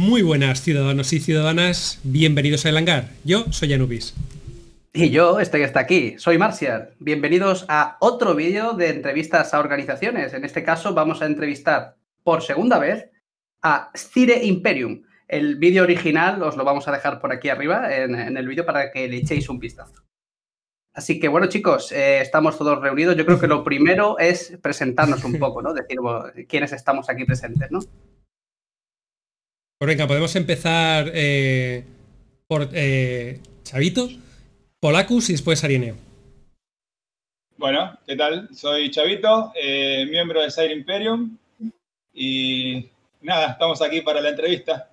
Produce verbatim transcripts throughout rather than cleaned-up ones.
Muy buenas ciudadanos y ciudadanas, bienvenidos a El Hangar. Yo soy Anubis. Y yo estoy hasta aquí, soy Marcial. Bienvenidos a otro vídeo de entrevistas a organizaciones. En este caso vamos a entrevistar por segunda vez a Styre Imperium. El vídeo original os lo vamos a dejar por aquí arriba en, en el vídeo para que le echéis un vistazo. Así que bueno, chicos, eh, estamos todos reunidos. Yo creo que lo primero es presentarnos un poco, ¿no? Decir bueno, quiénes estamos aquí presentes, ¿no? Pues venga, podemos empezar eh, por eh, Chavito, Polacus y después Arieneo. Bueno, ¿qué tal? Soy Chavito, eh, miembro de Styre Imperium y nada, estamos aquí para la entrevista.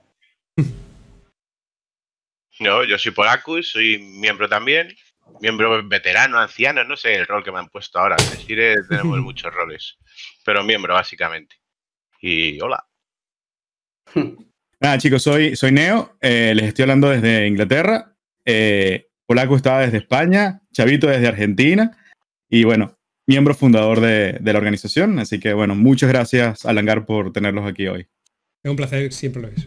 No, yo soy Polacus, soy miembro también, miembro veterano, anciano, no sé el rol que me han puesto ahora. En Styre tenemos muchos roles, pero miembro básicamente. Y hola. Nada, chicos, soy, soy Neo, eh, les estoy hablando desde Inglaterra, eh, Polacus estaba desde España, Chavito desde Argentina y bueno, miembro fundador de, de la organización, así que bueno, muchas gracias al Hangar por tenerlos aquí hoy. Es un placer, siempre lo es.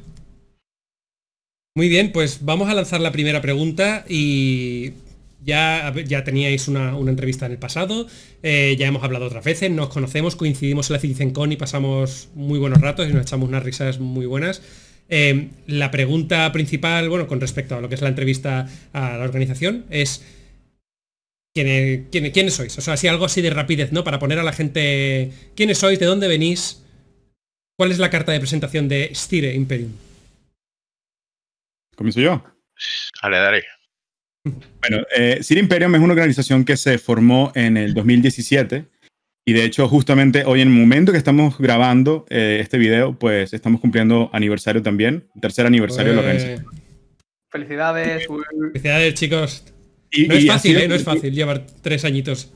Muy bien, pues vamos a lanzar la primera pregunta y ya, ya teníais una, una entrevista en el pasado, eh, ya hemos hablado otras veces, nos conocemos, coincidimos en la CitizenCon y pasamos muy buenos ratos y nos echamos unas risas muy buenas. Eh, la pregunta principal, bueno, con respecto a lo que es la entrevista a la organización, es ¿quién, quién, ¿quiénes sois? O sea, así algo así de rapidez, ¿no? Para poner a la gente ¿quiénes sois? ¿De dónde venís? ¿Cuál es la carta de presentación de Styre Imperium? ¿Comienzo yo? Dale, dale. Bueno, eh, Styre Imperium es una organización que se formó en el dos mil diecisiete y de hecho justamente hoy en el momento que estamos grabando eh, este video, pues estamos cumpliendo aniversario también, tercer aniversario Pues... de la organización. Felicidades. Felicidades, chicos. Y, no es y fácil, así, ¿eh? No es fácil llevar tres añitos.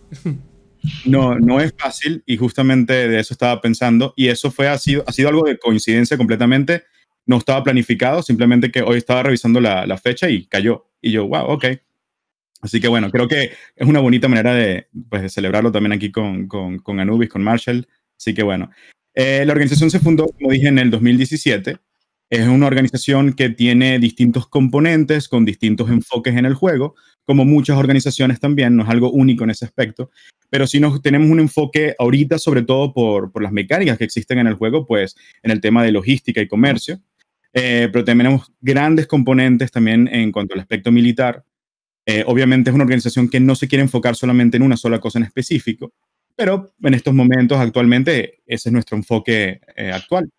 No, no es fácil y justamente de eso estaba pensando y eso fue, ha sido, ha sido algo de coincidencia completamente, no estaba planificado, simplemente que hoy estaba revisando la, la fecha y cayó y yo, wow, ok. Así que bueno, creo que es una bonita manera de, pues, de celebrarlo también aquí con, con, con Anubis, con Marshall. Así que bueno, eh, la organización se fundó, como dije, en el dos mil diecisiete. Es una organización que tiene distintos componentes con distintos enfoques en el juego, como muchas organizaciones también, no es algo único en ese aspecto, pero sí nos, tenemos un enfoque ahorita, sobre todo por, por las mecánicas que existen en el juego, pues en el tema de logística y comercio, eh, pero tenemos grandes componentes también en cuanto al aspecto militar. Eh, obviamente es una organización que no se quiere enfocar solamente en una sola cosa en específico, pero en estos momentos actualmente ese es nuestro enfoque eh, actual.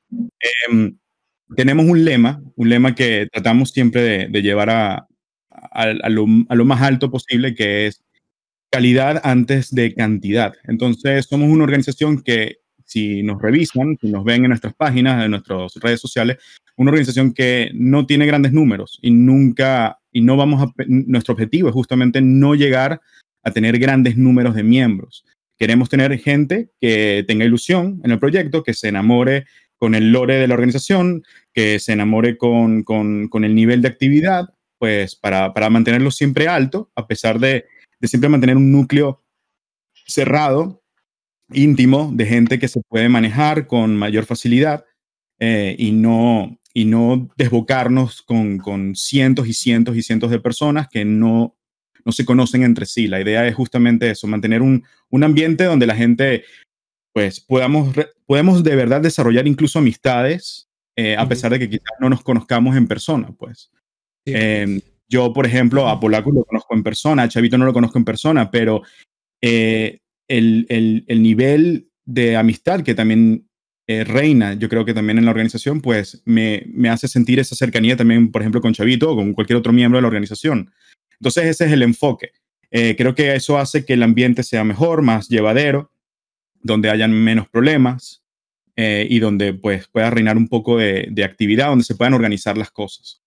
Eh, tenemos un lema, un lema que tratamos siempre de, de llevar a, a, a, lo, a lo más alto posible, que es calidad antes de cantidad. Entonces somos una organización que si nos revisan, si nos ven en nuestras páginas, en nuestras redes sociales, una organización que no tiene grandes números y nunca, y no vamos a, nuestro objetivo es justamente no llegar a tener grandes números de miembros. Queremos tener gente que tenga ilusión en el proyecto, que se enamore con el lore de la organización, que se enamore con, con, con el nivel de actividad, pues para, para mantenerlo siempre alto, a pesar de, de siempre mantener un núcleo cerrado, íntimo, de gente que se puede manejar con mayor facilidad eh, y, no, y no desbocarnos con, con cientos y cientos y cientos de personas que no, no se conocen entre sí. La idea es justamente eso, mantener un, un ambiente donde la gente, pues, podamos, podemos de verdad desarrollar incluso amistades, eh, a pesar de que quizás no nos conozcamos en persona, pues. Sí. Eh, yo, por ejemplo, a Polacus lo conozco en persona, a Chavito no lo conozco en persona, pero eh, el, el, el nivel de amistad que también eh, reina, yo creo que también en la organización, pues me, me hace sentir esa cercanía también, por ejemplo, con Chavito o con cualquier otro miembro de la organización. Entonces ese es el enfoque. Eh, creo que eso hace que el ambiente sea mejor, más llevadero, donde hayan menos problemas eh, y donde pues pueda reinar un poco de, de actividad, donde se puedan organizar las cosas.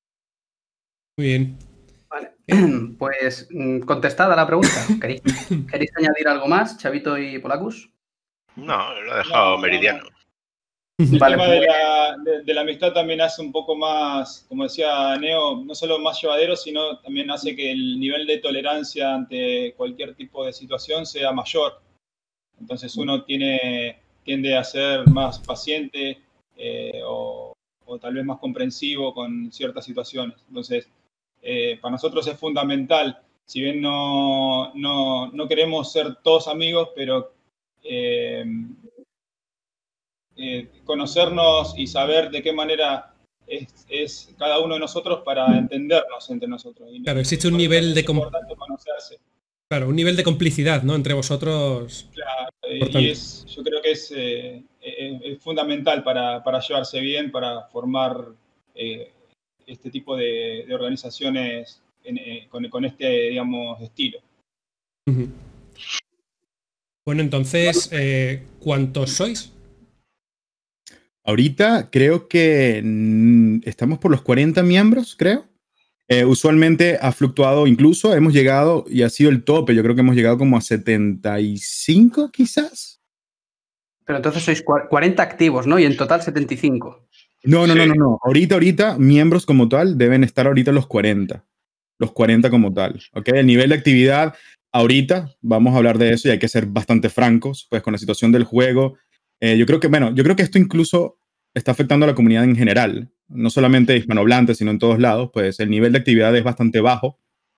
Muy bien. Vale, pues contestada la pregunta. ¿Queréis, ¿Queréis añadir algo más, Chavito y Polacus? No, lo he dejado No, meridiano. no, no. El Vale, tema pues, de la, de, de la amistad también hace un poco más, como decía Neo, no solo más llevadero, sino también hace que el nivel de tolerancia ante cualquier tipo de situación sea mayor. Entonces uno tiene, tiende a ser más paciente eh, o, o o tal vez más comprensivo con ciertas situaciones. Entonces, eh, para nosotros es fundamental, si bien no, no, no queremos ser todos amigos, pero eh, eh, conocernos y saber de qué manera es, es cada uno de nosotros para entendernos entre nosotros. Y claro, existe un nivel de... Es importante conocerse. Claro, un nivel de complicidad, ¿no? Entre vosotros. Claro, y es, yo creo que es, eh, es, es fundamental para, para llevarse bien, para formar eh, este tipo de, de organizaciones en, eh, con, con este, digamos, estilo. Uh-huh. Bueno, entonces, eh, ¿cuántos sois? Ahorita creo que mm, estamos por los cuarenta miembros, creo. Eh, usualmente ha fluctuado, incluso hemos llegado y ha sido el tope. Yo creo que hemos llegado como a setenta y cinco quizás. Pero entonces sois cuarenta activos, ¿no? Y en total setenta y cinco. No, no, Sí. no, no, no. Ahorita, ahorita, miembros como tal deben estar ahorita los cuarenta. Los cuarenta como tal. ¿Ok? El nivel de actividad, ahorita vamos a hablar de eso y hay que ser bastante francos, pues con la situación del juego. Eh, yo creo que, bueno, yo creo que esto incluso está afectando a la comunidad en general. No solamente hispanohablantes, sino en todos lados, pues el nivel de actividad es bastante bajo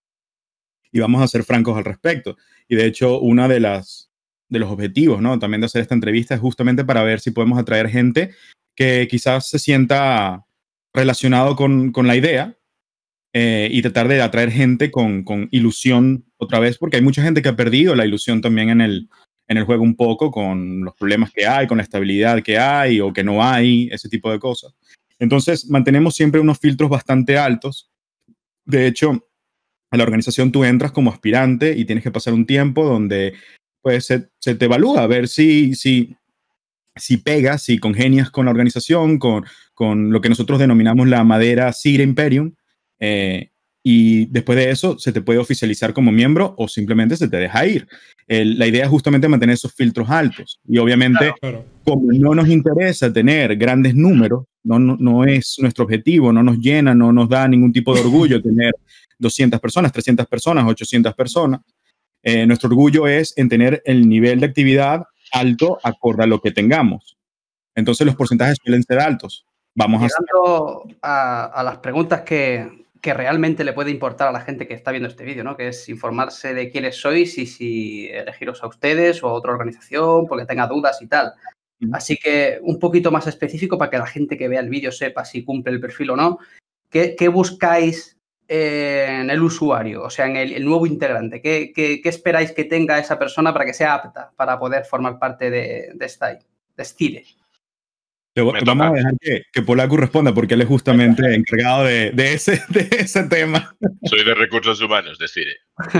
y vamos a ser francos al respecto. Y de hecho, una de las de los objetivos, ¿no? También de hacer esta entrevista es justamente para ver si podemos atraer gente que quizás se sienta relacionado con, con la idea eh, y tratar de atraer gente con, con ilusión otra vez, porque hay mucha gente que ha perdido la ilusión también en el, en el juego un poco, con los problemas que hay, con la estabilidad que hay o que no hay, ese tipo de cosas. Entonces, mantenemos siempre unos filtros bastante altos. De hecho, a la organización tú entras como aspirante y tienes que pasar un tiempo donde pues, se, se te evalúa a ver si, si, si pegas, si congenias con la organización, con, con lo que nosotros denominamos la madera Sire Imperium. Eh, y después de eso se te puede oficializar como miembro o simplemente se te deja ir. El, la idea es justamente mantener esos filtros altos. Y obviamente, Claro, claro. como no nos interesa tener grandes números, no, no, no es nuestro objetivo, no nos llena, no nos da ningún tipo de orgullo tener doscientas personas, trescientas personas, ochocientas personas. Eh, nuestro orgullo es en tener el nivel de actividad alto acorde a lo que tengamos. Entonces los porcentajes suelen ser altos. Vamos Llegando a, a las preguntas que, que realmente le puede importar a la gente que está viendo este vídeo, ¿no? Que es informarse de quiénes sois y si elegiros a ustedes o a otra organización porque tenga dudas y tal. Así que un poquito más específico para que la gente que vea el vídeo sepa si cumple el perfil o no. ¿Qué, qué buscáis eh, en el usuario? O sea, en el, el nuevo integrante. ¿Qué, qué, ¿Qué esperáis que tenga esa persona para que sea apta para poder formar parte de, de, esta, de Stire? Te, te vamos a dejar que, que Polaco responda porque él es justamente encargado de, de, ese, de ese tema. Soy de recursos humanos, de Stire.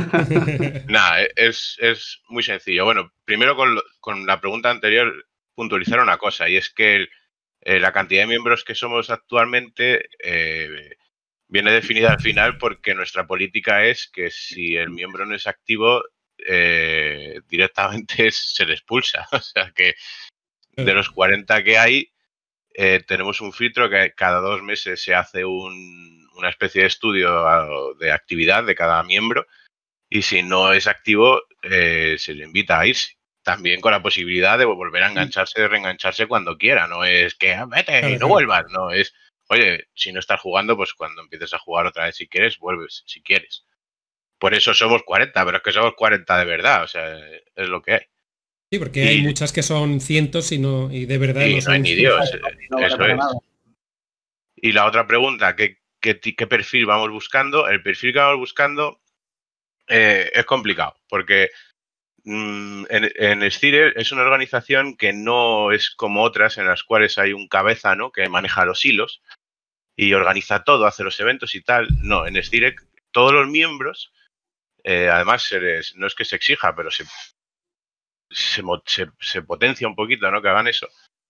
Nada, es, es muy sencillo. Bueno, primero con, con la pregunta anterior, puntualizar una cosa, y es que el, eh, la cantidad de miembros que somos actualmente eh, viene definida al final porque nuestra política es que si el miembro no es activo, eh, directamente se le expulsa. O sea que de los cuarenta que hay, eh, tenemos un filtro que cada dos meses se hace un, una especie de estudio de actividad de cada miembro y si no es activo, eh, se le invita a irse. También con la posibilidad de volver a engancharse, de reengancharse cuando quiera. No es que ah, vete claro, y no claro. vuelvas. No, es, oye, si no estás jugando, pues cuando empieces a jugar otra vez si quieres, vuelves si quieres. Por eso somos cuarenta, pero es que somos cuarenta de verdad. O sea, es lo que hay. Sí, porque y, hay muchas que son cientos y, no, y de verdad y no, no son... hay ni Dios. No, eso no, es. nada. Y la otra pregunta, ¿qué, qué, qué perfil vamos buscando? El perfil que vamos buscando eh, es complicado, porque mmm, en, en Stire es una organización que no es como otras en las cuales hay un cabeza, ¿no?, que maneja los hilos y organiza todo, hace los eventos y tal. No, en Stire todos los miembros, eh, además se les, no es que se exija, pero se, se, se, se potencia un poquito, ¿no?, que hagan eso.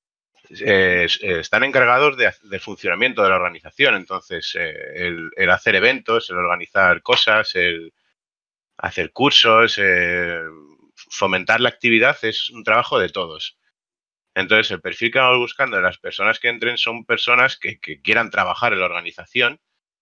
Eh, están encargados de, del funcionamiento de la organización. Entonces, eh, el, el hacer eventos, el organizar cosas, el hacer cursos, eh, fomentar la actividad es un trabajo de todos. Entonces, el perfil que vamos buscando de las personas que entren son personas que, que quieran trabajar en la organización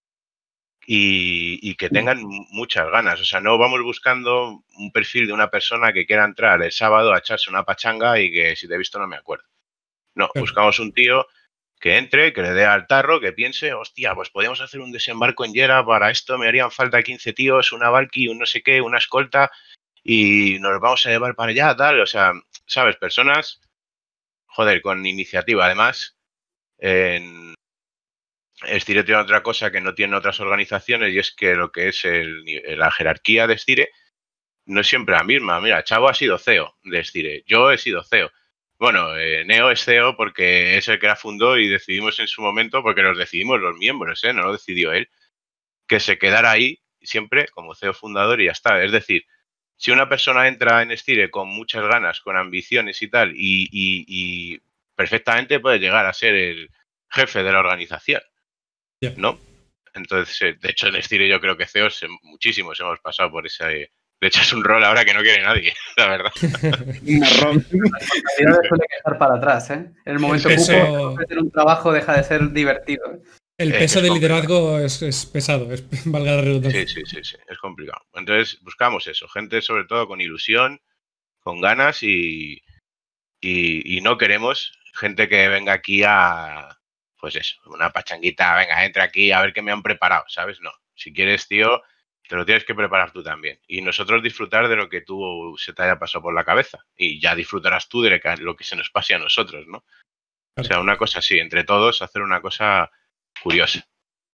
y, y que tengan muchas ganas. O sea, no vamos buscando un perfil de una persona que quiera entrar el sábado a echarse una pachanga y que si te he visto no me acuerdo. No, buscamos un tío que entre, que le dé al tarro, que piense, hostia, pues podemos hacer un desembarco en Yera, para esto me harían falta quince tíos, una Valky, un no sé qué, una escolta, y nos vamos a llevar para allá, tal, o sea, ¿sabes? Personas, joder, con iniciativa. Además, en Stire tiene otra cosa que no tienen otras organizaciones, y es que lo que es el, la jerarquía de Stire no es siempre la misma. Mira, Chavo ha sido C E O de Stire, yo he sido C E O. Bueno, eh, Neo es C E O porque es el que la fundó y decidimos en su momento, porque los decidimos los miembros, ¿eh? No lo decidió él, que se quedara ahí siempre como C E O fundador y ya está. Es decir, si una persona entra en Stire con muchas ganas, con ambiciones y tal, y, y, y perfectamente puede llegar a ser el jefe de la organización, yeah. ¿No? Entonces, de hecho, en Stire yo creo que C E Os muchísimos hemos pasado por ese... De hecho, es un rol ahora que no quiere nadie, la verdad. Marrón. Las responsabilidades suelen estar para atrás, ¿eh? En el momento que peso... ofrecer un trabajo deja de ser divertido. El peso eh, del liderazgo es, es pesado, es, valga la redundancia. Sí, sí, sí, sí, es complicado. Entonces, buscamos eso, gente sobre todo con ilusión, con ganas y, y, y no queremos gente que venga aquí a, pues eso, una pachanguita, venga, entra aquí a ver qué me han preparado, ¿sabes? No, si quieres, tío... te lo tienes que preparar tú también. Y nosotros disfrutar de lo que tú se te haya pasado por la cabeza. Y ya disfrutarás tú de lo que se nos pase a nosotros, ¿no? O sea, una cosa así, entre todos, hacer una cosa curiosa.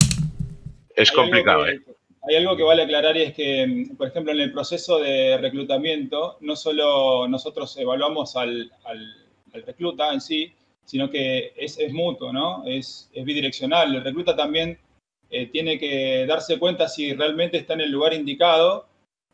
Es hay complicado, algo que, ¿eh? Hay algo que vale aclarar y es que, por ejemplo, en el proceso de reclutamiento, no solo nosotros evaluamos al, al, al recluta en sí, sino que es, es mutuo, ¿no? Es, es bidireccional. El recluta también... Eh, tiene que darse cuenta si realmente está en el lugar indicado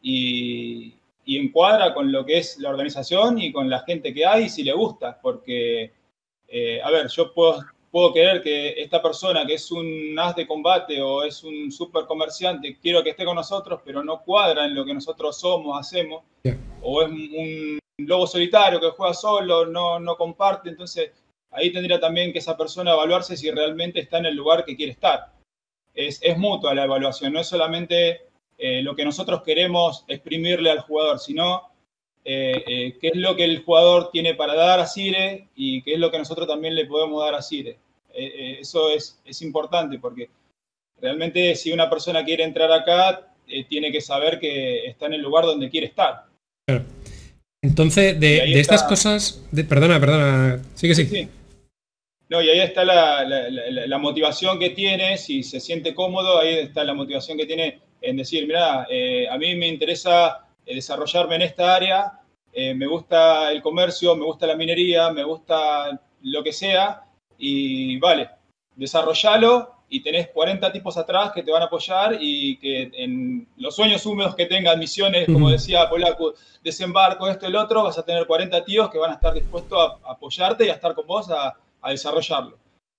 y, y encuadra con lo que es la organización y con la gente que hay, si le gusta, porque, eh, a ver, yo puedo, puedo querer que esta persona que es un as de combate o es un super comerciante, quiero que esté con nosotros, pero no cuadra en lo que nosotros somos, hacemos, yeah. O es un lobo solitario que juega solo, no, no comparte, entonces ahí tendría también que esa persona evaluarse si realmente está en el lugar que quiere estar. Es, es mutua la evaluación, no es solamente eh, lo que nosotros queremos exprimirle al jugador, sino eh, eh, qué es lo que el jugador tiene para dar a Cire y qué es lo que nosotros también le podemos dar a Cire. Eh, eh, eso es, es importante porque realmente si una persona quiere entrar acá, eh, tiene que saber que está en el lugar donde quiere estar. Claro. Entonces, de, de estas está... cosas... De, perdona, perdona, sí que sí. sí, sí. No, y ahí está la, la, la, la motivación que tiene, si se siente cómodo, ahí está la motivación que tiene en decir, mira, eh, a mí me interesa desarrollarme en esta área, eh, me gusta el comercio, me gusta la minería, me gusta lo que sea, y vale, desarrollalo y tenés cuarenta tipos atrás que te van a apoyar y que en los sueños húmedos que tengas, misiones, como decía Polaco, desembarco, esto y el otro, vas a tener cuarenta tíos que van a estar dispuestos a, a apoyarte y a estar con vos a a desarrollarlo.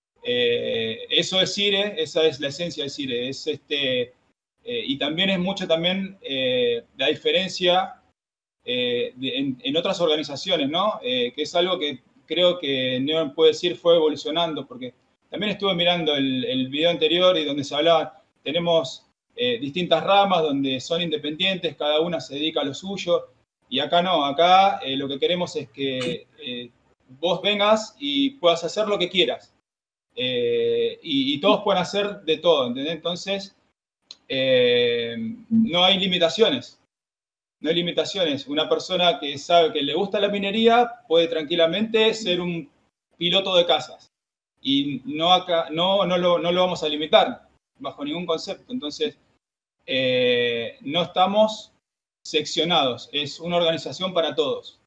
Eh, eso es Cire, esa es la esencia de Cire. Es este, eh, y también es mucho también eh, la diferencia eh, de, en, en otras organizaciones, ¿no? Eh, que es algo que creo que Neon puede decir fue evolucionando, porque también estuve mirando el, el video anterior y donde se hablaba, tenemos eh, distintas ramas donde son independientes, cada una se dedica a lo suyo, y acá no, acá eh, lo que queremos es que eh, vos vengas y puedas hacer lo que quieras. Eh, y, y todos pueden hacer de todo, ¿entendés? Entonces, eh, no hay limitaciones. No hay limitaciones. Una persona que sabe que le gusta la minería puede tranquilamente ser un piloto de casas. Y no, acá, no, no, lo, no lo vamos a limitar bajo ningún concepto. Entonces, eh, no estamos seccionados. Es una organización para todos.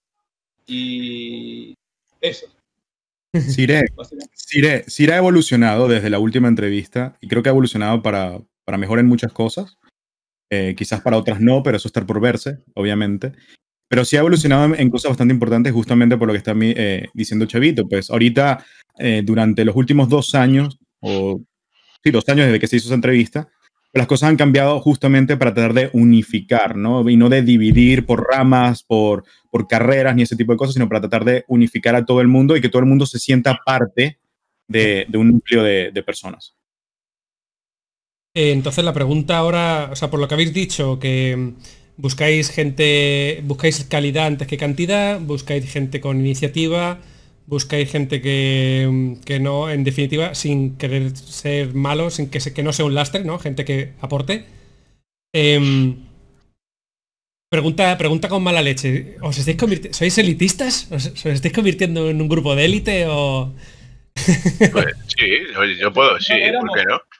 Y eso. Cire, Cire, Cire ha evolucionado desde la última entrevista y creo que ha evolucionado para, para mejor en muchas cosas. Eh, quizás para otras no, pero eso está por verse, obviamente. Pero sí ha evolucionado en, en cosas bastante importantes justamente por lo que está eh, diciendo Chavito. Pues ahorita, eh, durante los últimos dos años, o sí, dos años desde que se hizo esa entrevista, las cosas han cambiado justamente para tratar de unificar, ¿no? Y no de dividir por ramas, por, por carreras, ni ese tipo de cosas, sino para tratar de unificar a todo el mundo y que todo el mundo se sienta parte de, de un núcleo de, de personas. Eh, entonces la pregunta ahora, o sea, por lo que habéis dicho, que buscáis gente, buscáis calidad antes que cantidad, buscáis gente con iniciativa, buscáis gente que, que no, en definitiva, sin querer ser malo, sin que, se, que no sea un lastre, ¿no? Gente que aporte. Eh, pregunta, pregunta con mala leche. ¿Os estáis convirtiendo? ¿Sois elitistas? ¿Os, ¿Os estáis convirtiendo en un grupo de élite o...? Pues sí, yo, yo puedo, sí, ¿por qué no?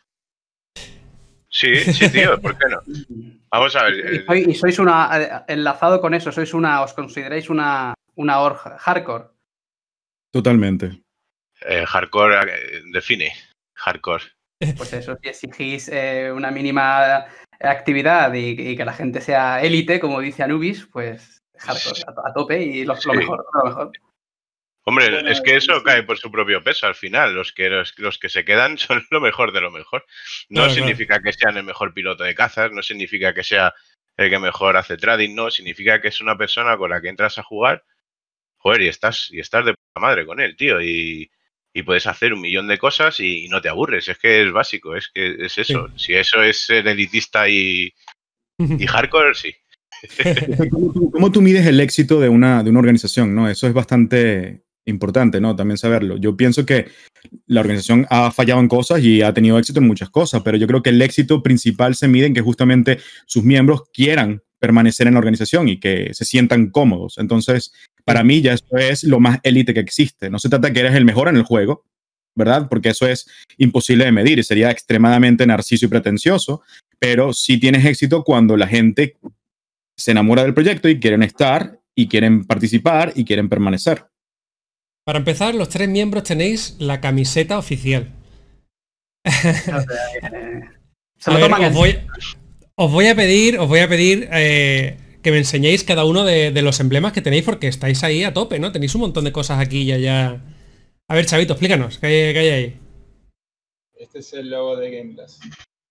Sí, sí, tío, ¿por qué no? Vamos a ver. Y, sois, y sois una, enlazado con eso, sois una, os consideráis una, una org hardcore. Totalmente. Eh, hardcore eh, define. Hardcore. Pues eso, si exigís eh, una mínima actividad y, y que la gente sea élite, como dice Anubis, pues hardcore, a, a tope y lo, Sí. lo mejor, lo mejor. Hombre, Bueno, es que eso sí. cae por su propio peso al final. Los que, los, los que se quedan son lo mejor de lo mejor. No Claro, significa que sean el mejor piloto de cazas, no significa que sea el que mejor hace trading, no. Significa que es una persona con la que entras a jugar, joder, y estás, y estás de puta madre con él, tío. Y, y puedes hacer un millón de cosas y, y no te aburres. Es que es básico, es que es eso. Sí. Si eso es ser elitista y, y hardcore, sí. ¿Cómo tú, cómo tú mides el éxito de una, de una organización, ¿no? Eso es bastante importante, ¿no? También saberlo. Yo pienso que la organización ha fallado en cosas y ha tenido éxito en muchas cosas, pero yo creo que el éxito principal se mide en que justamente sus miembros quieran permanecer en la organización y que se sientan cómodos. Entonces, para mí ya eso es lo más élite que existe. No se trata de que eres el mejor en el juego, ¿verdad? Porque eso es imposible de medir y sería extremadamente narciso y pretencioso, pero sí tienes éxito cuando la gente se enamora del proyecto y quieren estar y quieren participar y quieren permanecer. Para empezar, los tres miembros tenéis la camiseta oficial. O sea, eh, se A lo ver, toman os en voy, os voy a pedir, os voy a pedir eh, que me enseñéis cada uno de, de los emblemas que tenéis porque estáis ahí a tope, ¿no? Tenéis un montón de cosas aquí y allá. A ver, Chavito, explícanos, ¿qué hay, qué hay ahí? Este es el logo de Game Glass.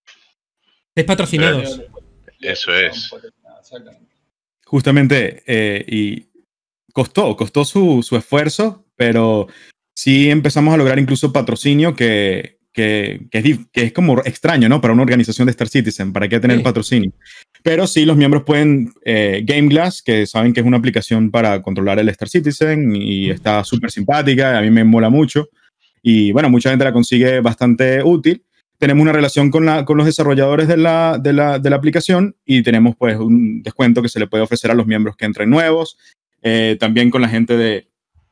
¿Estáis patrocinados? Eso es. Exactamente. Justamente, eh, y costó, costó su, su esfuerzo, pero sí empezamos a lograr incluso patrocinio que, que, que, es, que es como extraño, ¿no? Para una organización de Star Citizen, ¿para qué tener Sí. patrocinio? Pero sí, los miembros pueden, eh, Game Glass, que saben que es una aplicación para controlar el Star Citizen y está súper simpática, a mí me mola mucho. Y bueno, mucha gente la consigue bastante útil. Tenemos una relación con, la, con los desarrolladores de la, de, la, de la aplicación y tenemos pues un descuento que se le puede ofrecer a los miembros que entren nuevos. Eh, también con la gente de,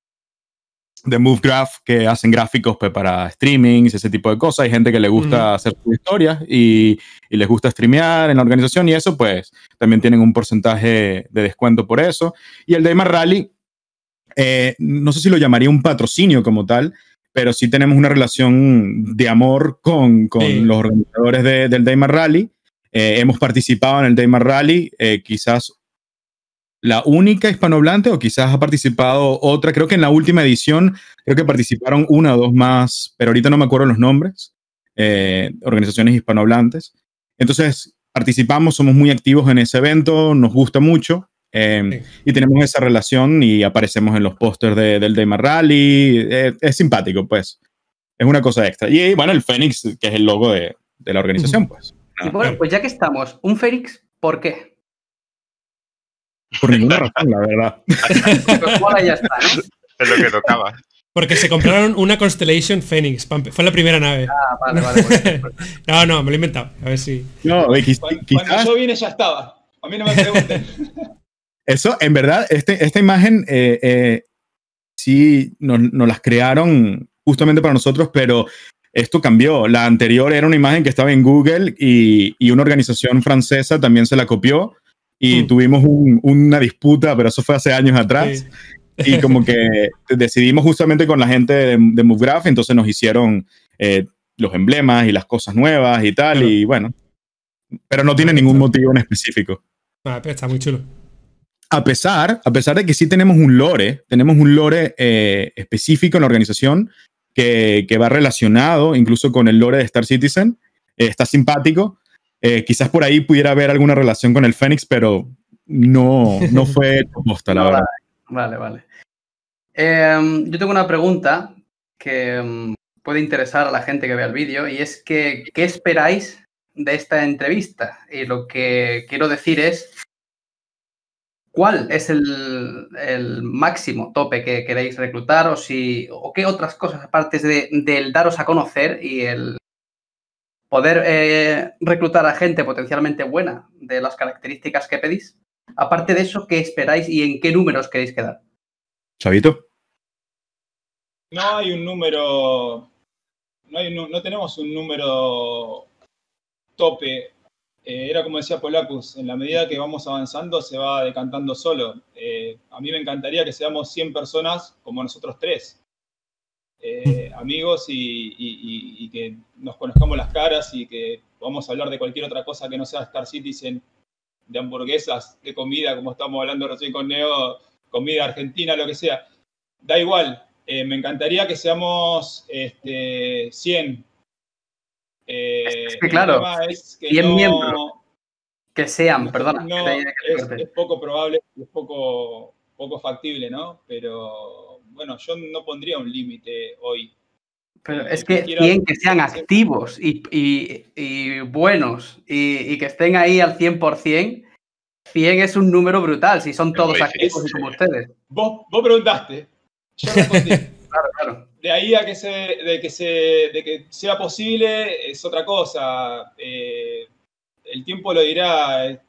de MoveGraph que hacen gráficos pues, para streamings, ese tipo de cosas. Hay gente que le gusta Mm. hacer sus historias y, y les gusta streamear en la organización y eso pues también tienen un porcentaje de descuento por eso. Y el Daymar Rally, eh, no sé si lo llamaría un patrocinio como tal, pero sí tenemos una relación de amor con, con Sí. los organizadores de, del Daymar Rally. Eh, hemos participado en el Daymar Rally, eh, quizás la única hispanohablante o quizás ha participado otra. Creo que en la última edición, creo que participaron una o dos más, pero ahorita no me acuerdo los nombres, eh, organizaciones hispanohablantes. Entonces, participamos, somos muy activos en ese evento, nos gusta mucho. Eh, Sí. y tenemos esa relación y aparecemos en los pósters de, del Daymar Rally. Eh, es simpático, pues. Es una cosa extra. Y bueno, el Fénix, que es el logo de, de la organización, Ujú. pues. Y bueno, pues ya que estamos, un Félix, ¿por qué? Por ninguna razón, la verdad. Pues mola y ya está, ¿no? Es lo que tocaba. Porque se compraron una Constellation Phoenix. pa- Fue la primera nave. Ah, vale, vale. Pues, pues, No, no, me lo he inventado. A ver si. No, quiz- Cuando, quizás cuando yo vine ya estaba. A mí no me pregunten. eso, en verdad, este, esta imagen eh, eh, sí nos, nos las crearon justamente para nosotros, pero esto cambió. La anterior era una imagen que estaba en Google y, y una organización francesa también se la copió y Mm. tuvimos un- una disputa, pero eso fue hace años atrás. Sí. Y como que decidimos justamente con la gente de, de MoveGraph, entonces nos hicieron eh, los emblemas y las cosas nuevas y tal, Claro. y bueno, pero no tiene Ah, ningún está. motivo en específico. Ah, pero está muy chulo. A pesar, a pesar de que sí tenemos un lore, tenemos un lore eh, específico en la organización que, que va relacionado incluso con el lore de Star Citizen, eh, está simpático. Eh, quizás por ahí pudiera haber alguna relación con el Fénix, pero no, no fue propuesta, la no, verdad. vale, vale. Eh, yo tengo una pregunta que um, puede interesar a la gente que vea el vídeo y es que, ¿qué esperáis de esta entrevista? Y lo que quiero decir es, ¿cuál es el, el máximo tope que queréis reclutar o, si, o qué otras cosas, aparte de, del daros a conocer y el poder eh, reclutar a gente potencialmente buena de las características que pedís? Aparte de eso, ¿qué esperáis y en qué números queréis quedar? Chavito. No hay un número, no, hay un, no tenemos un número tope. Eh, era como decía Polacus, en la medida que vamos avanzando se va decantando solo. Eh, a mí me encantaría que seamos cien personas como nosotros tres. Eh, amigos y, y, y, y que nos conozcamos las caras y que podamos hablar de cualquier otra cosa que no sea Star Citizen, de hamburguesas, de comida, como estamos hablando recién con Neo, comida argentina, lo que sea. Da igual, eh, me encantaría que seamos este, cien. Eh, es que claro, es que cien no, miembros que sean, no, perdona. No, que es, es poco probable, es poco, poco factible, ¿no? Pero bueno, yo no pondría un límite hoy. Pero es que cien que sean activos y, y, y buenos y, y que estén ahí al cien por cien, cien es un número brutal, si son todos activos y como ustedes. Vos, vos preguntaste, yo respondí. Claro, claro. De ahí a que, se, de que, se, de que sea posible es otra cosa. Eh, el tiempo lo dirá. Eh,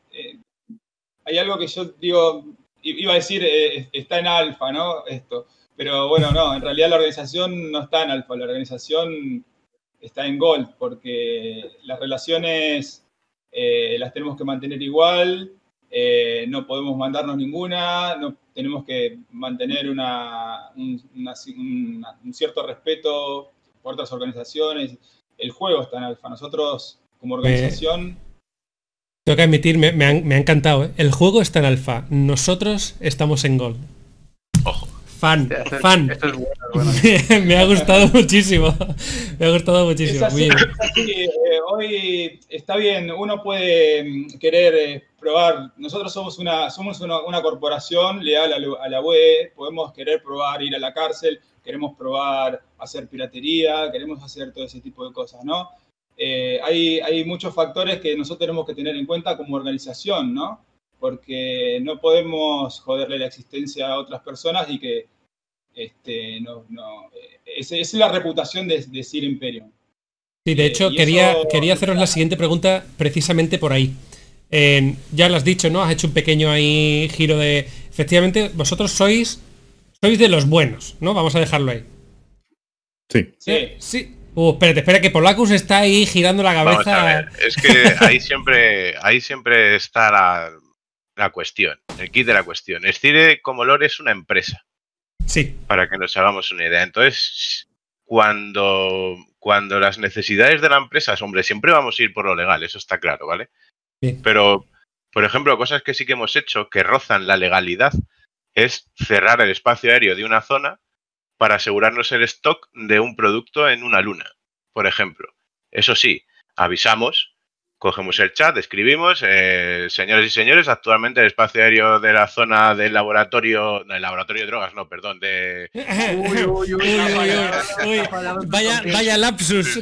hay algo que yo digo, iba a decir, eh, está en alfa, ¿no? Esto. Pero bueno, no, en realidad la organización no está en alfa, la organización está en gold, porque las relaciones eh, las tenemos que mantener igual, eh, no podemos mandarnos ninguna, no, tenemos que mantener una, un, una, una, un cierto respeto por otras organizaciones. El juego está en alfa, nosotros como organización... Me... Tengo que admitir, me, me, ha, me ha encantado, ¿eh? El juego está en alfa, nosotros estamos en gold. Ojo. Fan, Hostia, esto fan. Es, esto es bueno, bueno. me, me ha gustado muchísimo. Me ha gustado muchísimo. Es así, Muy bien. es así. Eh, hoy está bien, uno puede querer eh, probar. Nosotros somos una, somos una, una corporación leal a, lo, a la U E, podemos querer probar ir a la cárcel, queremos probar hacer piratería, queremos hacer todo ese tipo de cosas, ¿no? Eh, hay, hay muchos factores que nosotros tenemos que tener en cuenta como organización, ¿no? Porque no podemos joderle la existencia a otras personas y que este, no, no, esa es la reputación de, de Sir Imperium. Sí, de hecho, eh, quería, eso... quería haceros la siguiente pregunta precisamente por ahí. Eh, ya lo has dicho, ¿no? Has hecho un pequeño ahí giro de... Efectivamente, vosotros sois sois de los buenos, ¿no? Vamos a dejarlo ahí. Sí. Sí. Eh, sí. Uh, espérate, espera, que Polacus está ahí girando la cabeza. Vamos a ver, es que ahí siempre, ahí siempre está la, la cuestión, el kit de la cuestión. Stire como lore es una empresa. Sí. Para que nos hagamos una idea. Entonces, cuando, cuando las necesidades de la empresa, hombre, siempre vamos a ir por lo legal, eso está claro, ¿vale? Bien. Pero, por ejemplo, cosas que sí que hemos hecho que rozan la legalidad es cerrar el espacio aéreo de una zona para asegurarnos el stock de un producto en una luna, por ejemplo. Eso sí, avisamos, cogemos el chat, escribimos, eh, señores y señores, actualmente el espacio aéreo de la zona del laboratorio, no, el laboratorio de drogas, no, perdón, de... Uy, uy, uy, uy, uy, vaya, vaya lapsus.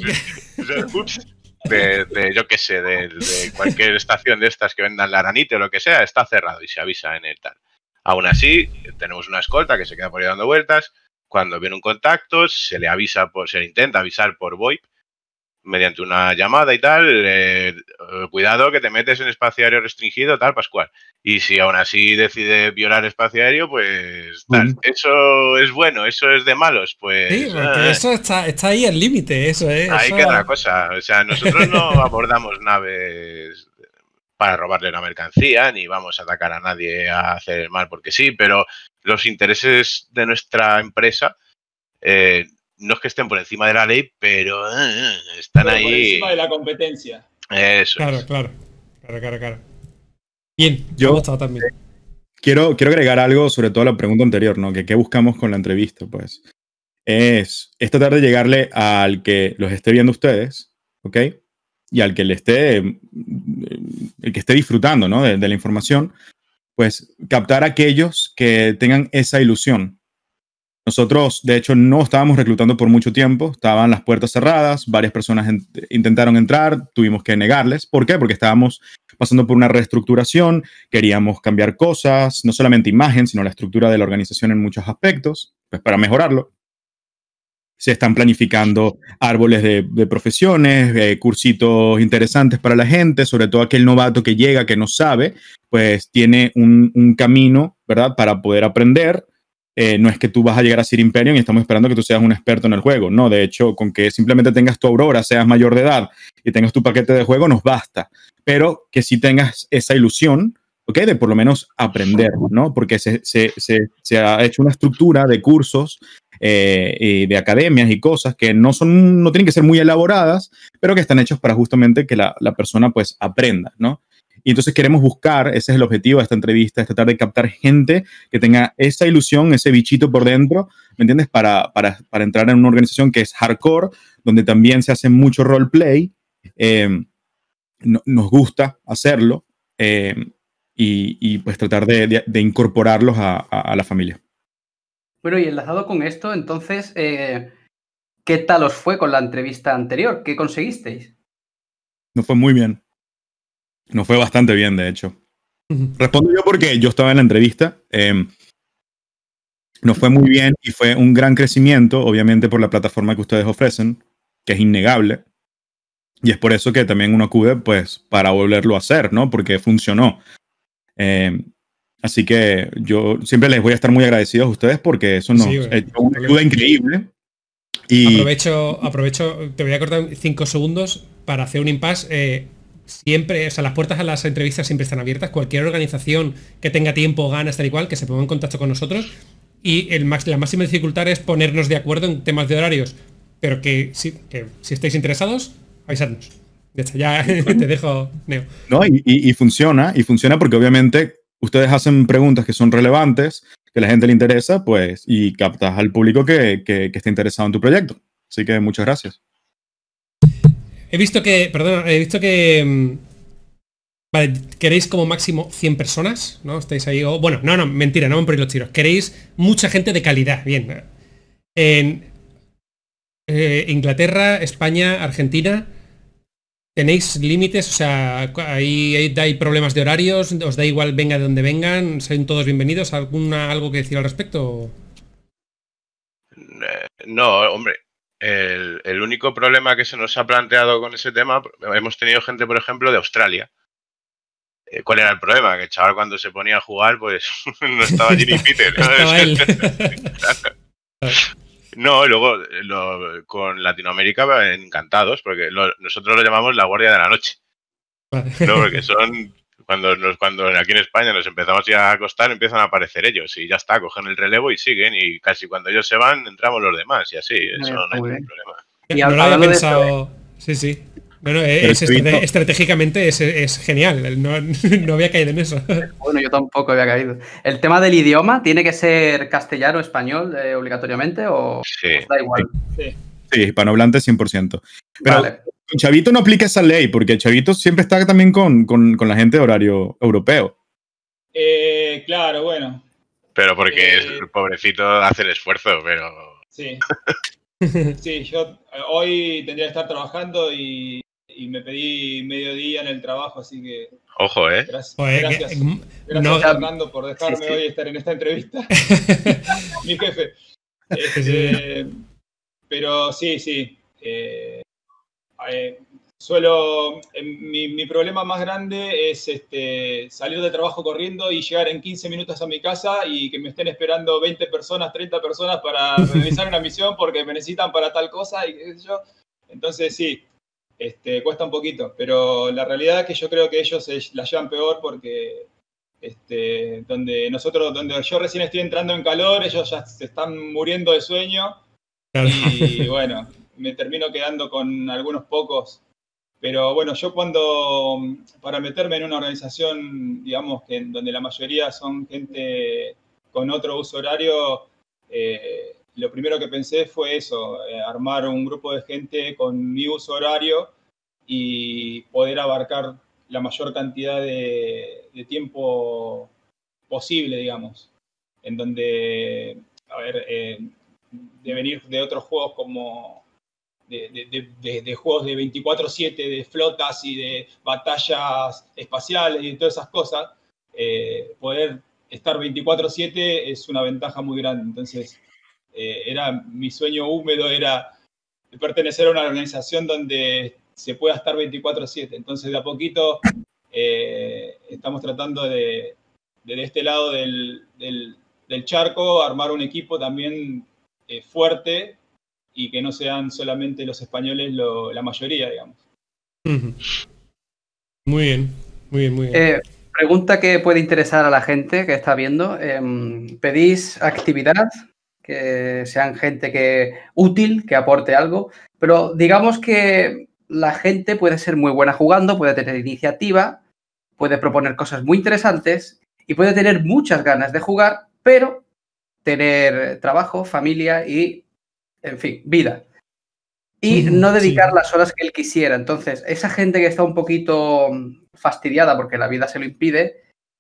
De, de yo qué sé, de, de cualquier estación de estas que vendan la aranite o lo que sea, está cerrado y se avisa en el tal. Aún así, tenemos una escolta que se queda por ahí dando vueltas. Cuando viene un contacto, se le avisa, por, se le intenta avisar por VoIP mediante una llamada y tal, eh, cuidado que te metes en espacio aéreo restringido, tal, Pascual. Y si aún así decide violar espacio aéreo, pues tal. Mm. Eso es bueno, eso es de malos, pues... Sí, porque eh, eso está, está ahí al límite, eso es. ¿eh? Ahí eso... queda la cosa. O sea, nosotros no abordamos naves para robarle la mercancía, ni vamos a atacar a nadie a hacer el mal porque sí, pero los intereses de nuestra empresa... Eh, no es que estén por encima de la ley, pero eh, están pero ahí. Por encima de la competencia. Eso. Claro, es. claro. Claro, claro, claro. Bien, yo me ha gustado también. Quiero, quiero agregar algo sobre todo a la pregunta anterior, ¿no? Que qué buscamos con la entrevista, pues. Es, es tratar de llegarle al que los esté viendo ustedes, ¿ok? Y al que le esté, el que esté disfrutando, ¿no? De, de la información, pues captar a aquellos que tengan esa ilusión. Nosotros, de hecho, no estábamos reclutando por mucho tiempo, estaban las puertas cerradas, varias personas en, intentaron entrar, tuvimos que negarles. ¿Por qué? Porque estábamos pasando por una reestructuración, queríamos cambiar cosas, no solamente imagen, sino la estructura de la organización en muchos aspectos, pues para mejorarlo. Se están planificando árboles de, de profesiones, eh, cursitos interesantes para la gente, sobre todo aquel novato que llega, que no sabe, pues tiene un, un camino, ¿verdad?, para poder aprender. Eh, no es que tú vas a llegar a Sir Imperium y estamos esperando que tú seas un experto en el juego. No, de hecho, con que simplemente tengas tu Aurora, seas mayor de edad y tengas tu paquete de juego, nos basta. Pero que sí tengas esa ilusión, ¿ok?, de por lo menos aprender, ¿no? Porque se, se, se, se ha hecho una estructura de cursos, eh, y de academias y cosas que no son, no tienen que ser muy elaboradas, pero que están hechos para justamente que la, la persona pues aprenda, ¿no? Y entonces queremos buscar, ese es el objetivo de esta entrevista, es tratar de captar gente que tenga esa ilusión, ese bichito por dentro, ¿me entiendes? Para, para, para entrar en una organización que es hardcore, donde también se hace mucho roleplay, eh, no, nos gusta hacerlo, eh, y, y pues tratar de, de, de incorporarlos a, a, a la familia. Bueno, y enlazado con esto, entonces, eh, ¿qué tal os fue con la entrevista anterior? ¿Qué conseguisteis? Nos fue muy bien. Nos fue bastante bien, de hecho. Respondo yo porque yo estaba en la entrevista. Eh, nos fue muy bien y fue un gran crecimiento, obviamente por la plataforma que ustedes ofrecen, que es innegable. Y es por eso que también uno acude, pues, para volverlo a hacer, ¿no? Porque funcionó. Eh, Así que yo siempre les voy a estar muy agradecidos a ustedes porque eso nos Sí, ha hecho una ayuda increíble. Y aprovecho, aprovecho, te voy a cortar cinco segundos para hacer un impasse. Eh, siempre, o sea, las puertas a las entrevistas siempre están abiertas. Cualquier organización que tenga tiempo, ganas, tal y cual, que se ponga en contacto con nosotros. Y el, la máxima dificultad es ponernos de acuerdo en temas de horarios. Pero que, sí, que si estáis interesados, avisadnos. De hecho, ya te dejo, Neo. No, y, y, y funciona, y funciona porque obviamente ustedes hacen preguntas que son relevantes, que a la gente le interesa, pues, y captas al público que, que, que está interesado en tu proyecto. Así que muchas gracias. He visto que, perdón, he visto que... Vale, queréis como máximo cien personas, ¿no? Estáis ahí, o, bueno, no, no, mentira, no me ponéis los tiros. Queréis mucha gente de calidad, bien. En eh, Inglaterra, España, Argentina... ¿Tenéis límites? O sea, ¿hay, hay, hay problemas de horarios? ¿Os da igual venga de donde vengan? ¿Son todos bienvenidos? ¿Alguna, algo que decir al respecto? No, hombre. El, el único problema que se nos ha planteado con ese tema, hemos tenido gente, por ejemplo, de Australia. ¿Cuál era el problema? Que el chaval cuando se ponía a jugar, pues no estaba Jimmy Peter. ¿No? Estaba él. No, y luego lo, con Latinoamérica encantados, porque lo, nosotros lo llamamos la guardia de la noche. Vale. No, porque son cuando nos, cuando aquí en España nos empezamos ya a acostar, empiezan a aparecer ellos y ya está, cogen el relevo y siguen, y casi cuando ellos se van entramos los demás y así, eso no hay ningún problema. Y no lo había pensado. Sí, sí. Bueno, es estrate estratégicamente es, es genial, no, no había caído en eso. Bueno, yo tampoco había caído. ¿El tema del idioma tiene que ser castellano o español eh, obligatoriamente o sí. os da igual? Sí, sí, hispanohablante cien por ciento. Pero vale. Chavito no aplica esa ley, porque Chavito siempre está también con, con, con la gente de horario europeo. Eh, claro, bueno. Pero porque eh, el pobrecito hace el esfuerzo, pero... Sí. Sí, yo hoy tendría que estar trabajando y... Y me pedí mediodía en el trabajo, así que... Ojo, ¿eh? Gracias, Oye, gracias, que, gracias no, Fernando, por dejarme sí, sí. hoy estar en esta entrevista. Mi jefe. Este, pero sí, sí. Eh, eh, suelo... Eh, mi, mi problema más grande es este, salir de trabajo corriendo y llegar en quince minutos a mi casa y que me estén esperando veinte personas, treinta personas para realizar una misión porque me necesitan para tal cosa y qué sé yo. Entonces, sí. Este, cuesta un poquito, pero la realidad es que yo creo que ellos se la llevan peor porque este, donde nosotros, donde yo recién estoy entrando en calor, ellos ya se están muriendo de sueño. Claro. Y bueno, me termino quedando con algunos pocos. Pero bueno, yo cuando, para meterme en una organización, digamos, que donde la mayoría son gente con otro uso horario, eh, lo primero que pensé fue eso, eh, armar un grupo de gente con mi uso horario y poder abarcar la mayor cantidad de, de tiempo posible, digamos, en donde, a ver, eh, de venir de otros juegos como, de, de, de, de juegos de veinticuatro siete, de flotas y de batallas espaciales y todas esas cosas, eh, poder estar veinticuatro siete es una ventaja muy grande. Entonces, eh, era mi sueño húmedo era pertenecer a una organización donde se pueda estar veinticuatro siete. Entonces, de a poquito eh, estamos tratando de, de, de este lado del, del, del charco, armar un equipo también eh, fuerte y que no sean solamente los españoles lo, la mayoría, digamos. Muy bien, muy bien, muy bien. Eh, pregunta que puede interesar a la gente que está viendo. Eh, ¿Pedís actividad? Que sean gente que útil, que aporte algo, pero digamos que la gente puede ser muy buena jugando, puede tener iniciativa, puede proponer cosas muy interesantes y puede tener muchas ganas de jugar, pero tener trabajo, familia y, en fin, vida. Y no dedicar sí. las horas que él quisiera. Entonces, esa gente que está un poquito fastidiada porque la vida se lo impide,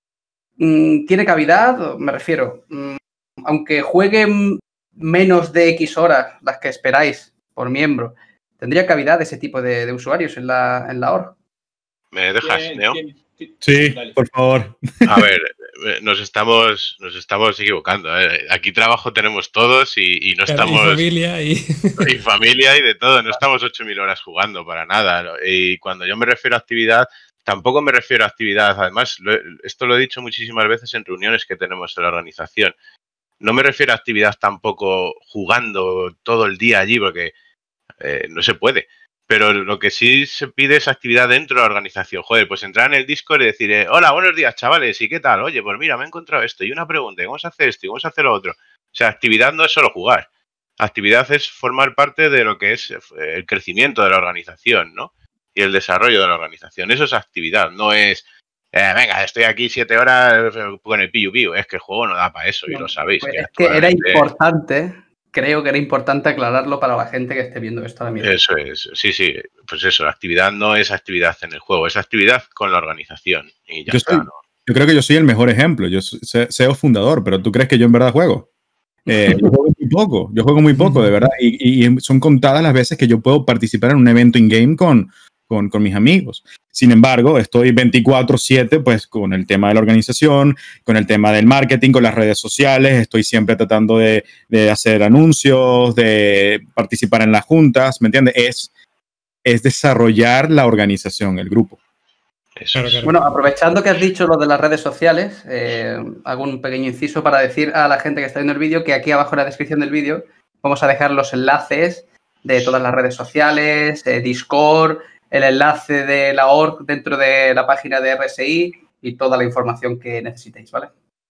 ¿tiene cavidad? Me refiero, aunque jueguen menos de X horas las que esperáis por miembro, ¿tendría cavidad ese tipo de, de usuarios en la, en la org? ¿Me dejas, Neo? Sí, por favor. A ver, nos estamos, nos estamos equivocando, ¿eh? Aquí trabajo tenemos todos y, y no claro, estamos... Y familia y... y familia y de todo, no estamos ocho mil horas jugando para nada. Y cuando yo me refiero a actividad, tampoco me refiero a actividad, además, lo, esto lo he dicho muchísimas veces en reuniones que tenemos en la organización. No me refiero a actividad tampoco jugando todo el día allí, porque eh, no se puede. Pero lo que sí se pide es actividad dentro de la organización. Joder, pues entrar en el Discord y decir, eh, hola, buenos días, chavales, ¿y qué tal? Oye, pues mira, me he encontrado esto y una pregunta, ¿y cómo se hace esto? ¿Y cómo se hace lo otro? O sea, actividad no es solo jugar. Actividad es formar parte de lo que es el crecimiento de la organización, ¿no? Y el desarrollo de la organización. Eso es actividad, no es... Eh, venga, estoy aquí siete horas con el piu piu. Es que el juego no da para eso, no, y lo sabéis. Pues que es que era importante, creo que era importante aclararlo para la gente que esté viendo esto ahora mismo. Eso es, sí, sí. Pues eso, la actividad no es actividad en el juego, es actividad con la organización. Y ya yo, está, soy, ¿no? yo creo que yo soy el mejor ejemplo. Yo soy C E O fundador, pero ¿tú crees que yo en verdad juego? Eh, yo juego muy poco, yo juego muy poco, de verdad. Y, y son contadas las veces que yo puedo participar en un evento in-game con... Con, con mis amigos. Sin embargo, estoy veinticuatro siete pues con el tema de la organización, con el tema del marketing, con las redes sociales, estoy siempre tratando de, de hacer anuncios, de participar en las juntas, ¿me entiendes? Es, es desarrollar la organización, el grupo. Eso es. Bueno, aprovechando que has dicho lo de las redes sociales, eh, hago un pequeño inciso para decir a la gente que está viendo el vídeo que aquí abajo en la descripción del vídeo vamos a dejar los enlaces de todas las redes sociales, eh, Discord, el enlace de la org dentro de la página de R S I y toda la información que necesitéis, ¿vale?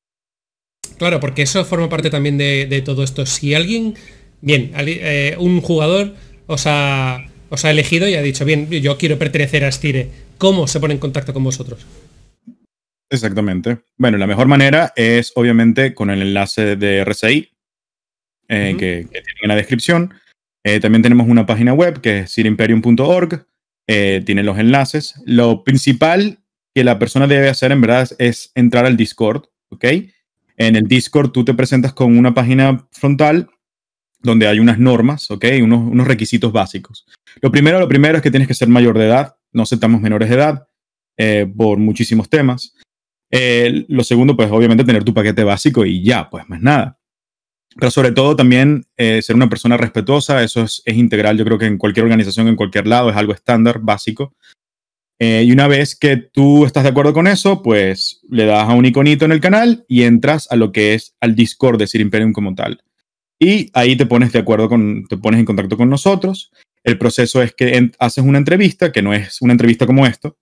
Claro, porque eso forma parte también de, de todo esto. Si alguien, bien, eh, un jugador os ha, os ha elegido y ha dicho, bien, yo quiero pertenecer a Stire, ¿cómo se pone en contacto con vosotros? Exactamente. Bueno, la mejor manera es obviamente con el enlace de R S I eh, uh-huh. que, que tienen en la descripción. Eh, también tenemos una página web que es stire imperium punto org. Eh, tiene los enlaces. Lo principal que la persona debe hacer en verdad es entrar al Discord, ¿ok? En el Discord tú te presentas con una página frontal donde hay unas normas, ¿ok? Unos, unos requisitos básicos. Lo primero, lo primero es que tienes que ser mayor de edad. No aceptamos menores de edad eh, por muchísimos temas. Eh, lo segundo, pues obviamente tener tu paquete básico y ya, pues más nada. Pero sobre todo también eh, ser una persona respetuosa, eso es, es integral, yo creo que en cualquier organización, en cualquier lado, es algo estándar, básico. Eh, y una vez que tú estás de acuerdo con eso, pues le das a un iconito en el canal y entras a lo que es al Discord de Stire Imperium como tal. Y ahí te pones de acuerdo con, te pones en contacto con nosotros. El proceso es que en, haces una entrevista, que no es una entrevista como esto.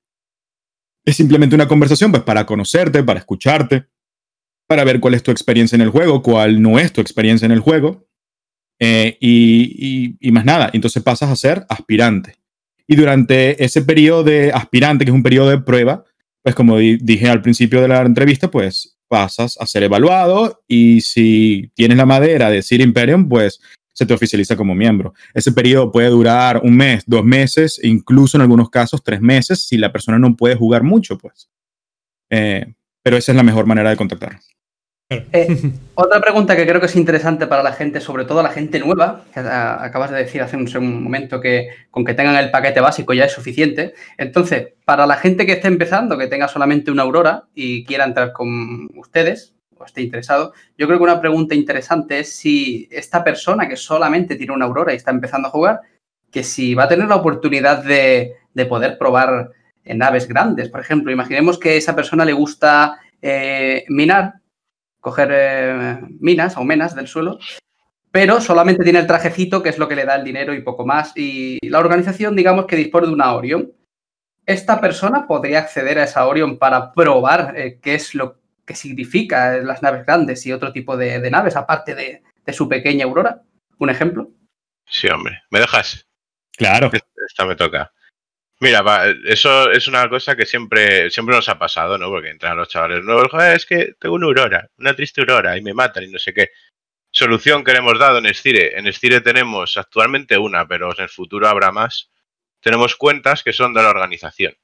Es simplemente una conversación, pues para conocerte, para escucharte, para ver cuál es tu experiencia en el juego, cuál no es tu experiencia en el juego, eh, y, y, y más nada. Entonces pasas a ser aspirante. Y durante ese periodo de aspirante, que es un periodo de prueba, pues como di- dije al principio de la entrevista, pues pasas a ser evaluado y si tienes la madera de Stire Imperium, pues se te oficializa como miembro. Ese periodo puede durar un mes, dos meses, incluso en algunos casos tres meses, si la persona no puede jugar mucho, pues. Eh, pero esa es la mejor manera de contactar. Eh, otra pregunta que creo que es interesante para la gente, sobre todo la gente nueva, que a, acabas de decir hace un, un momento que con que tengan el paquete básico ya es suficiente. Entonces, para la gente que esté empezando, que tenga solamente una Aurora y quiera entrar con ustedes o esté interesado, yo creo que una pregunta interesante es si esta persona que solamente tiene una Aurora y está empezando a jugar, que si va a tener la oportunidad de, de poder probar en naves grandes. Por ejemplo, imaginemos que a esa persona le gusta eh, minar, coger eh, minas o menas del suelo, pero solamente tiene el trajecito, que es lo que le da el dinero y poco más. Y la organización, digamos, que dispone de una Orion. ¿Esta persona podría acceder a esa Orion para probar eh, qué es lo que significa las naves grandes y otro tipo de, de naves, aparte de, de su pequeña Aurora? ¿Un ejemplo? Sí, hombre. ¿Me dejas? Claro. Esta me toca. Mira, va, eso es una cosa que siempre, siempre nos ha pasado, ¿no? Porque entran los chavales nuevos, joder, es que tengo una Aurora, una triste Aurora, y me matan y no sé qué. Solución que le hemos dado en Stire. En Stire tenemos actualmente una, pero en el futuro habrá más. Tenemos cuentas que son de la organización,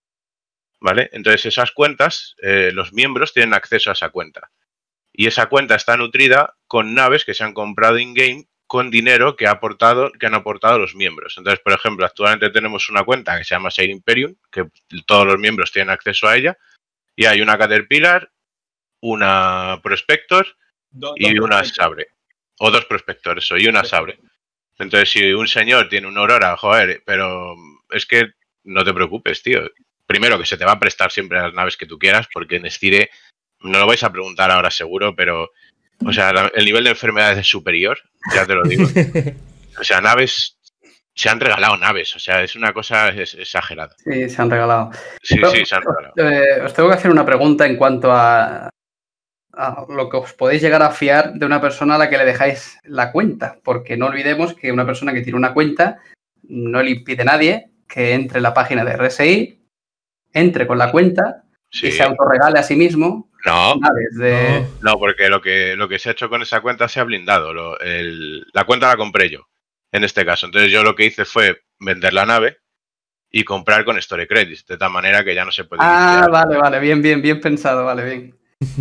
¿vale? Entonces esas cuentas, eh, los miembros tienen acceso a esa cuenta. Y esa cuenta está nutrida con naves que se han comprado in-game con dinero que, ha aportado, que han aportado los miembros. Entonces, por ejemplo, actualmente tenemos una cuenta que se llama Shire Imperium, que todos los miembros tienen acceso a ella, y hay una Caterpillar, una Prospector do, y dos una Sabre. O dos Prospectores, y una Sabre. Entonces, si un señor tiene una Aurora, joder, pero es que no te preocupes, tío. Primero, que se te va a prestar siempre las naves que tú quieras, porque en Stire, no lo vais a preguntar ahora seguro, pero... O sea, el nivel de enfermedades es superior, ya te lo digo. O sea, naves, se han regalado naves, o sea, es una cosa exagerada. Sí, se han regalado. Sí, Pero, sí, se han regalado. Eh, os tengo que hacer una pregunta en cuanto a, a lo que os podéis llegar a fiar de una persona a la que le dejáis la cuenta, porque no olvidemos que una persona que tiene una cuenta no le impide a nadie que entre en la página de R S I, entre con la cuenta sí. y se autorregale a sí mismo. No, de... no, no, porque lo que, lo que se ha hecho con esa cuenta se ha blindado. Lo, el, la cuenta la compré yo, en este caso. Entonces yo lo que hice fue vender la nave y comprar con Store Credits, de tal manera que ya no se puede Ah, iniciar. vale, vale, bien, bien, bien pensado, vale, bien.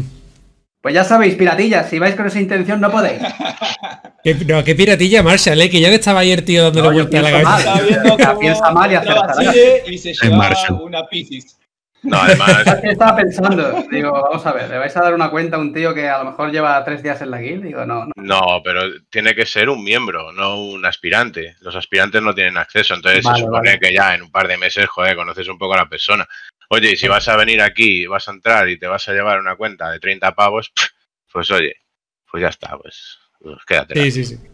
Pues ya sabéis, piratillas, si vais con esa intención no podéis. ¿Qué, no, qué piratilla, Marshall, ¿eh? Que ya que estaba ayer, tío, dándole no, vuelta a la cabeza. Estaba viendo cómo piensa mal y acertará. Y se llevaba una Piscis. No, además... Estaba pensando, digo, vamos a ver, ¿le vais a dar una cuenta a un tío que a lo mejor lleva tres días en la guild? Digo, no, no. No, pero tiene que ser un miembro, no un aspirante. Los aspirantes no tienen acceso, entonces vale, se supone vale. que ya en un par de meses, joder, conoces un poco a la persona. Oye, y si vas a venir aquí, vas a entrar y te vas a llevar una cuenta de treinta pavos, pues oye, pues ya está, pues, pues quédate. Sí, sí, sí.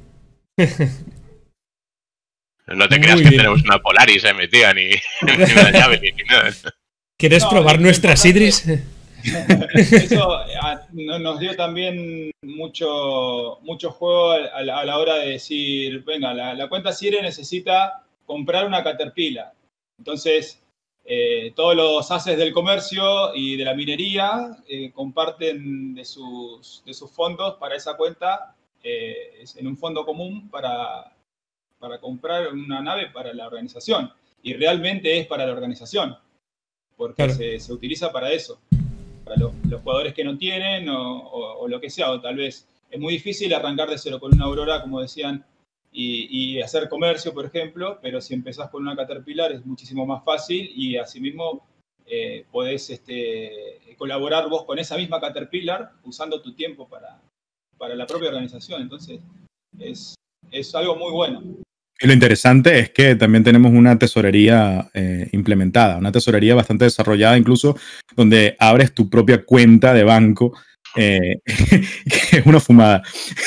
No te creas Muy que bien. tenemos una Polaris, eh, mi tía, ni, ni una llave, ni nada. ¿Quieres no, probar nuestras Idris? Eso a, nos dio también mucho, mucho juego a, a la hora de decir, venga, la, la cuenta Sire necesita comprar una Caterpillar. Entonces, eh, todos los haces del comercio y de la minería eh, comparten de sus, de sus fondos para esa cuenta eh, en un fondo común para, para comprar una nave para la organización. Y realmente es para la organización. Porque claro. se, se utiliza para eso, para lo, los jugadores que no tienen o, o, o lo que sea, o tal vez es muy difícil arrancar de cero con una Aurora, como decían, y, y hacer comercio, por ejemplo, pero si empezás con una Caterpillar es muchísimo más fácil y asimismo eh, podés este, colaborar vos con esa misma Caterpillar usando tu tiempo para, para la propia organización, entonces es, es algo muy bueno. Y lo interesante es que también tenemos una tesorería eh, implementada, una tesorería bastante desarrollada incluso, donde abres tu propia cuenta de banco, eh, que es una fumada.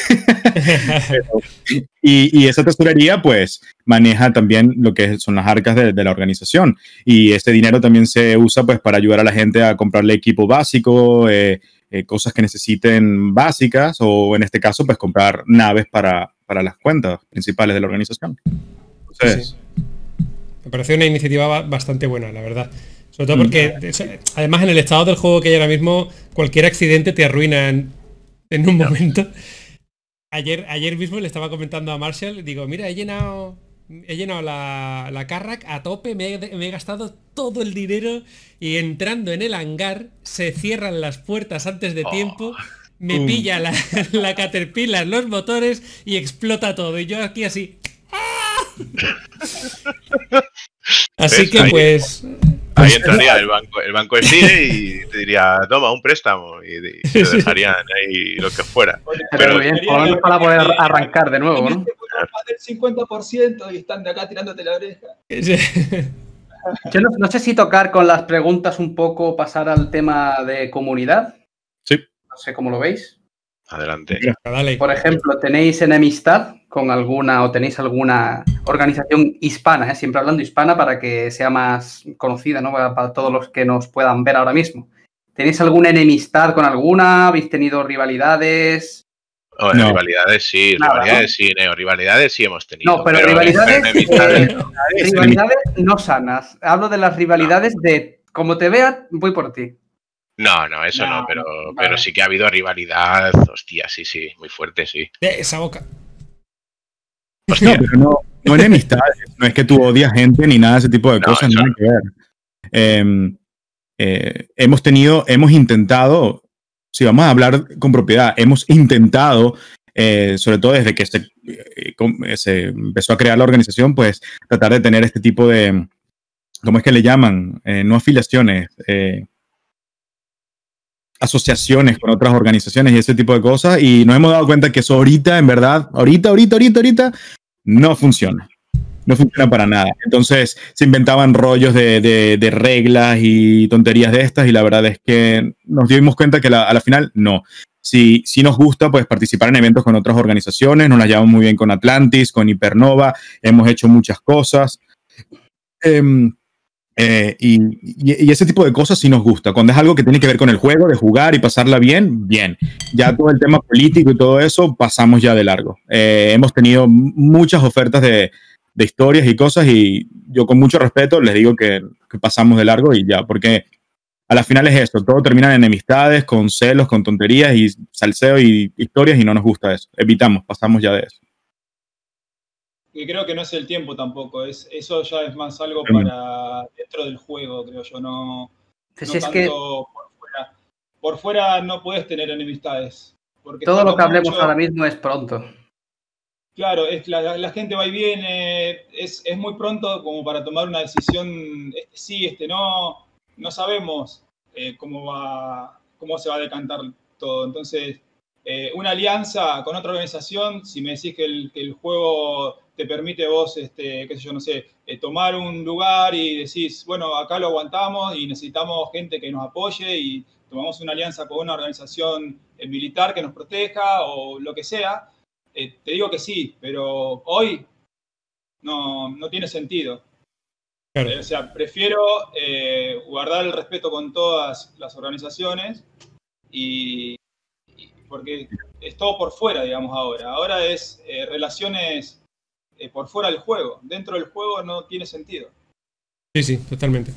y, y esa tesorería pues maneja también lo que son las arcas de, de la organización. Y este dinero también se usa pues para ayudar a la gente a comprarle equipo básico, eh, eh, cosas que necesiten básicas, o en este caso pues comprar naves para... para las cuentas principales de la organización. Entonces, sí. Me parece una iniciativa bastante buena, la verdad. Sobre todo porque, mm. además, en el estado del juego que hay ahora mismo, cualquier accidente te arruina en, en un momento. Ayer, ayer mismo le estaba comentando a Marshall, digo, mira, he llenado, he llenado la, la Carrack a tope, me he, me he gastado todo el dinero y entrando en el hangar se cierran las puertas antes de oh. tiempo. me Pum. pilla la, la Caterpillar, los motores y explota todo. Y yo aquí así. Así ¿Ves? que Ahí- pues... Ahí entraría el banco, el banco Estire y te diría, toma, un préstamo. Y, y te dejarían ahí lo que fuera. Pero, Pero- muy bien, por lo menos para poder arrancar de nuevo, ¿no? Tienes que poner más del cincuenta por ciento y están de acá tirándote la oreja. Yo no, no sé si tocar con las preguntas un poco, pasar al tema de comunidad. Sí. No sé cómo lo veis. Adelante. Dale. Por ejemplo, ¿tenéis enemistad con alguna o tenéis alguna organización hispana? ¿eh? Siempre hablando hispana para que sea más conocida, ¿no? Para, para todos los que nos puedan ver ahora mismo. ¿Tenéis alguna enemistad con alguna? ¿Habéis tenido rivalidades? Oh, No. Rivalidades sí, Nada, rivalidades sí, Neo, rivalidades sí hemos tenido. No, pero rivalidades, enemistades- eh, rivalidades no sanas. Hablo de las rivalidades de como te vea, voy por ti. No, no, eso no, No, pero, vale. pero sí que ha habido rivalidad, hostia, sí, sí, muy fuerte, sí. De esa boca. No, Hostia, pero no, no enemistades, no es que tú odias gente ni nada de ese tipo de No, cosas, eso nada no. que ver. Eh, eh, hemos tenido, hemos intentado, si vamos a hablar con propiedad, hemos intentado, eh, sobre todo desde que se, eh, com- se empezó a crear la organización, pues tratar de tener este tipo de, ¿cómo es que le llaman? Eh, no afiliaciones, eh, asociaciones con otras organizaciones y ese tipo de cosas, y nos hemos dado cuenta que eso ahorita, en verdad, ahorita, ahorita, ahorita, ahorita, no funciona. No funciona para nada. Entonces se inventaban rollos de, de, de reglas y tonterías de estas, y la verdad es que nos dimos cuenta que la, a la final no. Si, si nos gusta, pues participar en eventos con otras organizaciones, nos las llevamos muy bien con Atlantis, con Hypernova, hemos hecho muchas cosas. Em, Eh, y, y- y ese tipo de cosas sí nos gusta. Cuando es algo que tiene que ver con el juego, de jugar y pasarla bien, bien. Ya todo el tema político y todo eso, pasamos ya de largo. Eh, hemos tenido muchas ofertas de, de historias y cosas, y yo con mucho respeto les digo que, que pasamos de largo y ya, porque a la final es esto, todo termina en enemistades, con celos, con tonterías y salseo y historias, y no nos gusta eso. Evitamos, pasamos ya de eso. Y creo que no es el tiempo tampoco, es, eso ya es más algo Totalmente. para dentro del juego, creo yo, no, Pues no es tanto que por fuera. Por fuera no puedes tener enemistades. Porque todo lo que estando hablemos mucho- ahora mismo es pronto. Claro, es, la, la gente va y viene, es, es muy pronto como para tomar una decisión, este sí, este no, no sabemos eh, cómo, va, cómo se va a decantar todo. Entonces, eh, una alianza con otra organización, si me decís que el, que el juego te permite vos, este, qué sé yo, no sé, eh, tomar un lugar y decís, bueno, acá lo aguantamos y necesitamos gente que nos apoye y tomamos una alianza con una organización eh, militar que nos proteja o lo que sea, eh, te digo que sí, pero hoy no, no tiene sentido. Claro. Eh, o sea, prefiero eh, guardar el respeto con todas las organizaciones y, y- porque es todo por fuera, digamos, ahora. Ahora es eh, relaciones eh, por fuera del juego. Dentro del juego no tiene sentido. Sí, sí, totalmente.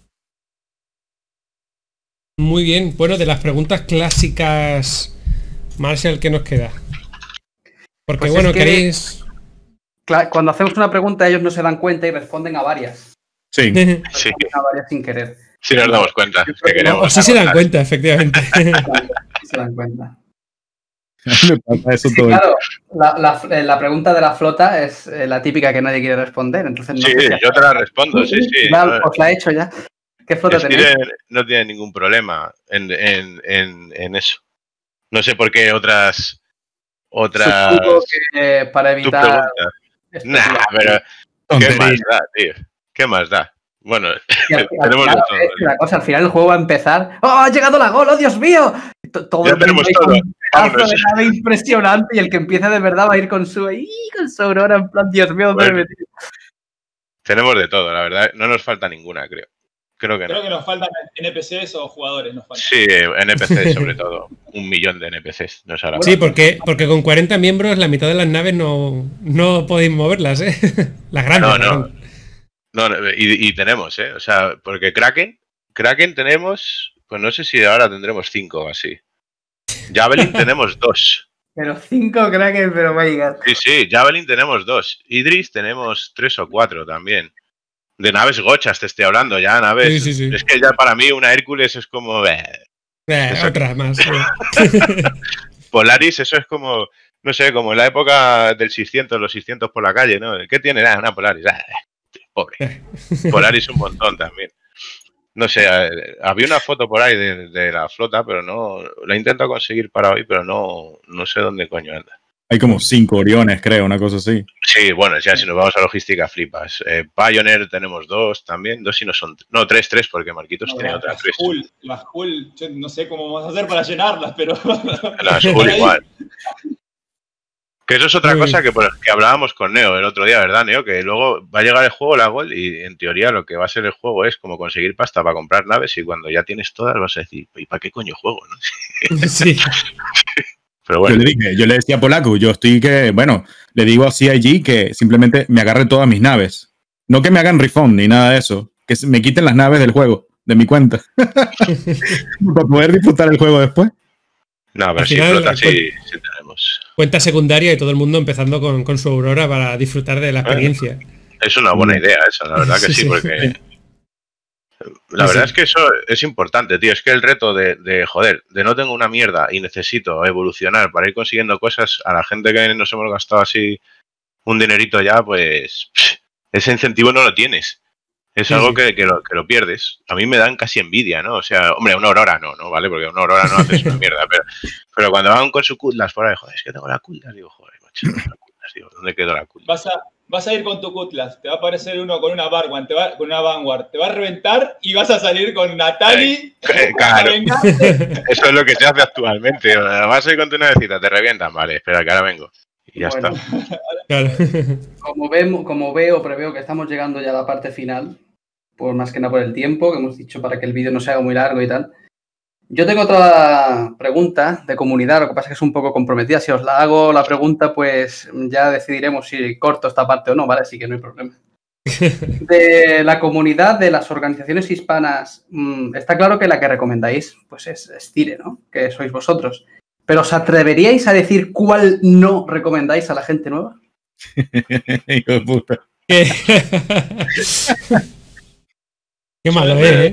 Muy bien. Bueno, de las preguntas clásicas, Marshall, ¿qué nos queda? Porque Pues es bueno, que- queréis... Cla- Cuando hacemos una pregunta, ellos no se dan cuenta y responden a varias. Sí. Sí, Responden a varias sin querer. sí nos damos cuenta que queremos. o sí se dan cuenta, efectivamente. Sí se dan cuenta. Me pasa eso Sí, todo el claro, la, la- eh, la pregunta de la flota es eh, la típica que nadie quiere responder. Entonces, no Sí, sé si- yo te la respondo, sí, sí. Ya no, os la he hecho ya. ¿Qué flota tenéis? Stire no tiene ningún problema en, en, en, en eso. No sé por qué otras otras Supongo que eh, para tú evitar... preguntas. Nah, pero ¿qué tontería. más da, tío? ¿Qué más da? Bueno, Y al- al tenemos final, de todo. es que la cosa, al final el juego va a empezar. ¡Oh, ha llegado la gol! ¡Oh, Dios mío! Y to- Todo Ya el mundo tenemos ahí con todo. un pedazo Vámonos. de nave impresionante, y el que empieza de verdad va a ir con su ¡ih! Con su aurora en plan, Dios mío, ¿dónde me he Bueno. metido? Tenemos de todo, la verdad. No nos falta ninguna, creo. Creo que Creo no. que nos faltan N P Cs o jugadores. Nos faltan. Sí, N P Cs sobre todo. Un millón de N P Cs. No es ahora. Sí, porque, porque con cuarenta miembros la mitad de las naves no, no podéis moverlas, ¿eh? Las grandes. No, las no. grandes. No, no, y, y tenemos, ¿eh? O sea, porque Kraken, Kraken tenemos, pues no sé si ahora tendremos cinco o así. Javelin tenemos dos. Pero cinco crackers, pero vaya. Sí, sí, Javelin tenemos dos. Idris tenemos tres o cuatro también. De naves gochas te estoy hablando ya, naves. Sí, sí, sí. Es que ya para mí una Hércules es como... eh, Eh, otra más. Polaris, eso es como, no sé, como en la época del seiscientos, los seiscientos por la calle, ¿no? ¿Qué tiene? Ah, una Polaris. Ah, pobre. Polaris un montón también. No sé, había una foto por ahí de, de la flota, pero no, la he intentado conseguir para hoy, pero no, no sé dónde coño anda. Hay como cinco Oriones, creo, una cosa así. Sí, bueno, ya si nos vamos a logística, flipas. Eh, Pioneer tenemos dos también, dos y no son... No, tres, tres, porque Marquitos No, tiene las otra, tres. Hull, las Hull, yo no sé cómo vamos a hacer para llenarlas, pero... Las Hull igual. Que eso es otra cosa que, por, que hablábamos con Neo el otro día, ¿verdad, Neo? Que luego va a llegar el juego, la Gold, y en teoría lo que va a ser el juego es como conseguir pasta para comprar naves y cuando ya tienes todas vas a decir, ¿y para qué coño juego? ¿No? Sí. Pero bueno. Yo le dije, yo le decía a Polaco, yo estoy que, bueno, le digo a C I G que simplemente me agarre todas mis naves. No que me hagan refund ni nada de eso, que me quiten las naves del juego, de mi cuenta. Para poder disfrutar el juego después. No, pero sí, flota sí, sí tenemos. Cuenta secundaria y todo el mundo empezando con, con su Aurora para disfrutar de la experiencia. Es una buena idea esa, la verdad que sí, sí porque... La verdad es que eso es importante, tío. Es que el reto de, de, joder, de no tengo una mierda y necesito evolucionar para ir consiguiendo cosas, a la gente que nos hemos gastado así un dinerito ya, pues ese incentivo no lo tienes. Es sí, algo sí. Que, que, lo, que lo pierdes. A mí me dan casi envidia, ¿no? O sea, hombre, una Aurora no, ¿no? ¿Vale? Porque una Aurora no haces una mierda. Pero, pero cuando van con su Cutlass por ahí, joder, es que tengo la Cutlass, digo, joder, macho, la Cutlass, digo, ¿dónde quedó la Cutlass? Vas a... Vas a ir con tu Cutlass, te va a aparecer uno con una Vanguard, te va, con una Vanguard, te va a reventar y vas a salir con Natali. Eh, claro, eso es lo que se hace actualmente. Vas a ir con tu navecita, te revientan, vale, espera que ahora vengo. Y ya bueno, está. Claro. Como, vemos, como veo, preveo que estamos llegando ya a la parte final, por más que nada por el tiempo, que hemos dicho para que el vídeo no se haga muy largo y tal. Yo tengo otra pregunta de comunidad, lo que pasa es que es un poco comprometida. Si os la hago la pregunta, pues ya decidiremos si corto esta parte o no, ¿vale? Así que no hay problema. De la comunidad de las organizaciones hispanas, está claro que la que recomendáis pues es Stire, ¿no? Que sois vosotros. Pero ¿os atreveríais a decir cuál no recomendáis a la gente nueva? Hijo de puta. Qué malo, ¿eh?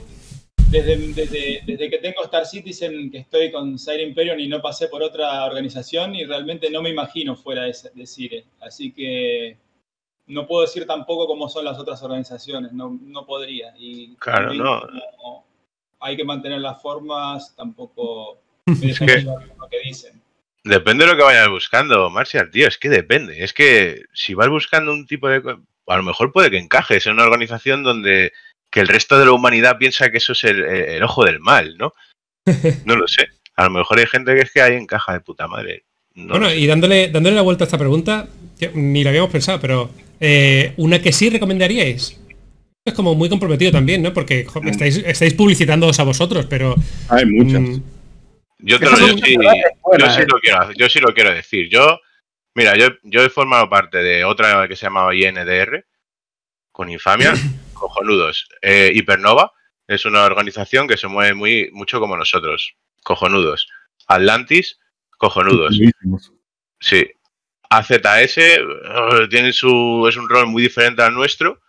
Desde, desde, desde que tengo Star Citizen, que estoy con Sire Imperium y no pasé por otra organización y realmente no me imagino fuera de, de Sire. Así que no puedo decir tampoco cómo son las otras organizaciones, no, no podría. Y claro, no. no. Hay que mantener las formas, tampoco me dejan es que, lo que dicen. Depende de lo que vayas buscando, Marcial, tío, es que depende. Es que si vas buscando un tipo de... A lo mejor puede que encajes en una organización donde... que el resto de la humanidad piensa que eso es el, el ojo del mal, ¿no? No lo sé. A lo mejor hay gente que es que ahí encaja de puta madre. No bueno, y dándole, dándole la vuelta a esta pregunta, ni la habíamos pensado, pero eh, una que sí recomendaríais. Es como muy comprometido también, ¿no? Porque joder, estáis, estáis publicitándoos a vosotros, pero... Hay muchas. Mmm, yo, te lo, yo, sí, yo, sí lo quiero, yo sí lo quiero decir. Yo, mira, yo, yo he formado parte de otra que se llamaba I N D R, con Infamia. Cojonudos. Eh, Hypernova es una organización que se mueve muy mucho como nosotros. Cojonudos. Atlantis, cojonudos. Sí. A Z S uh, tiene su, es un rol muy diferente al nuestro,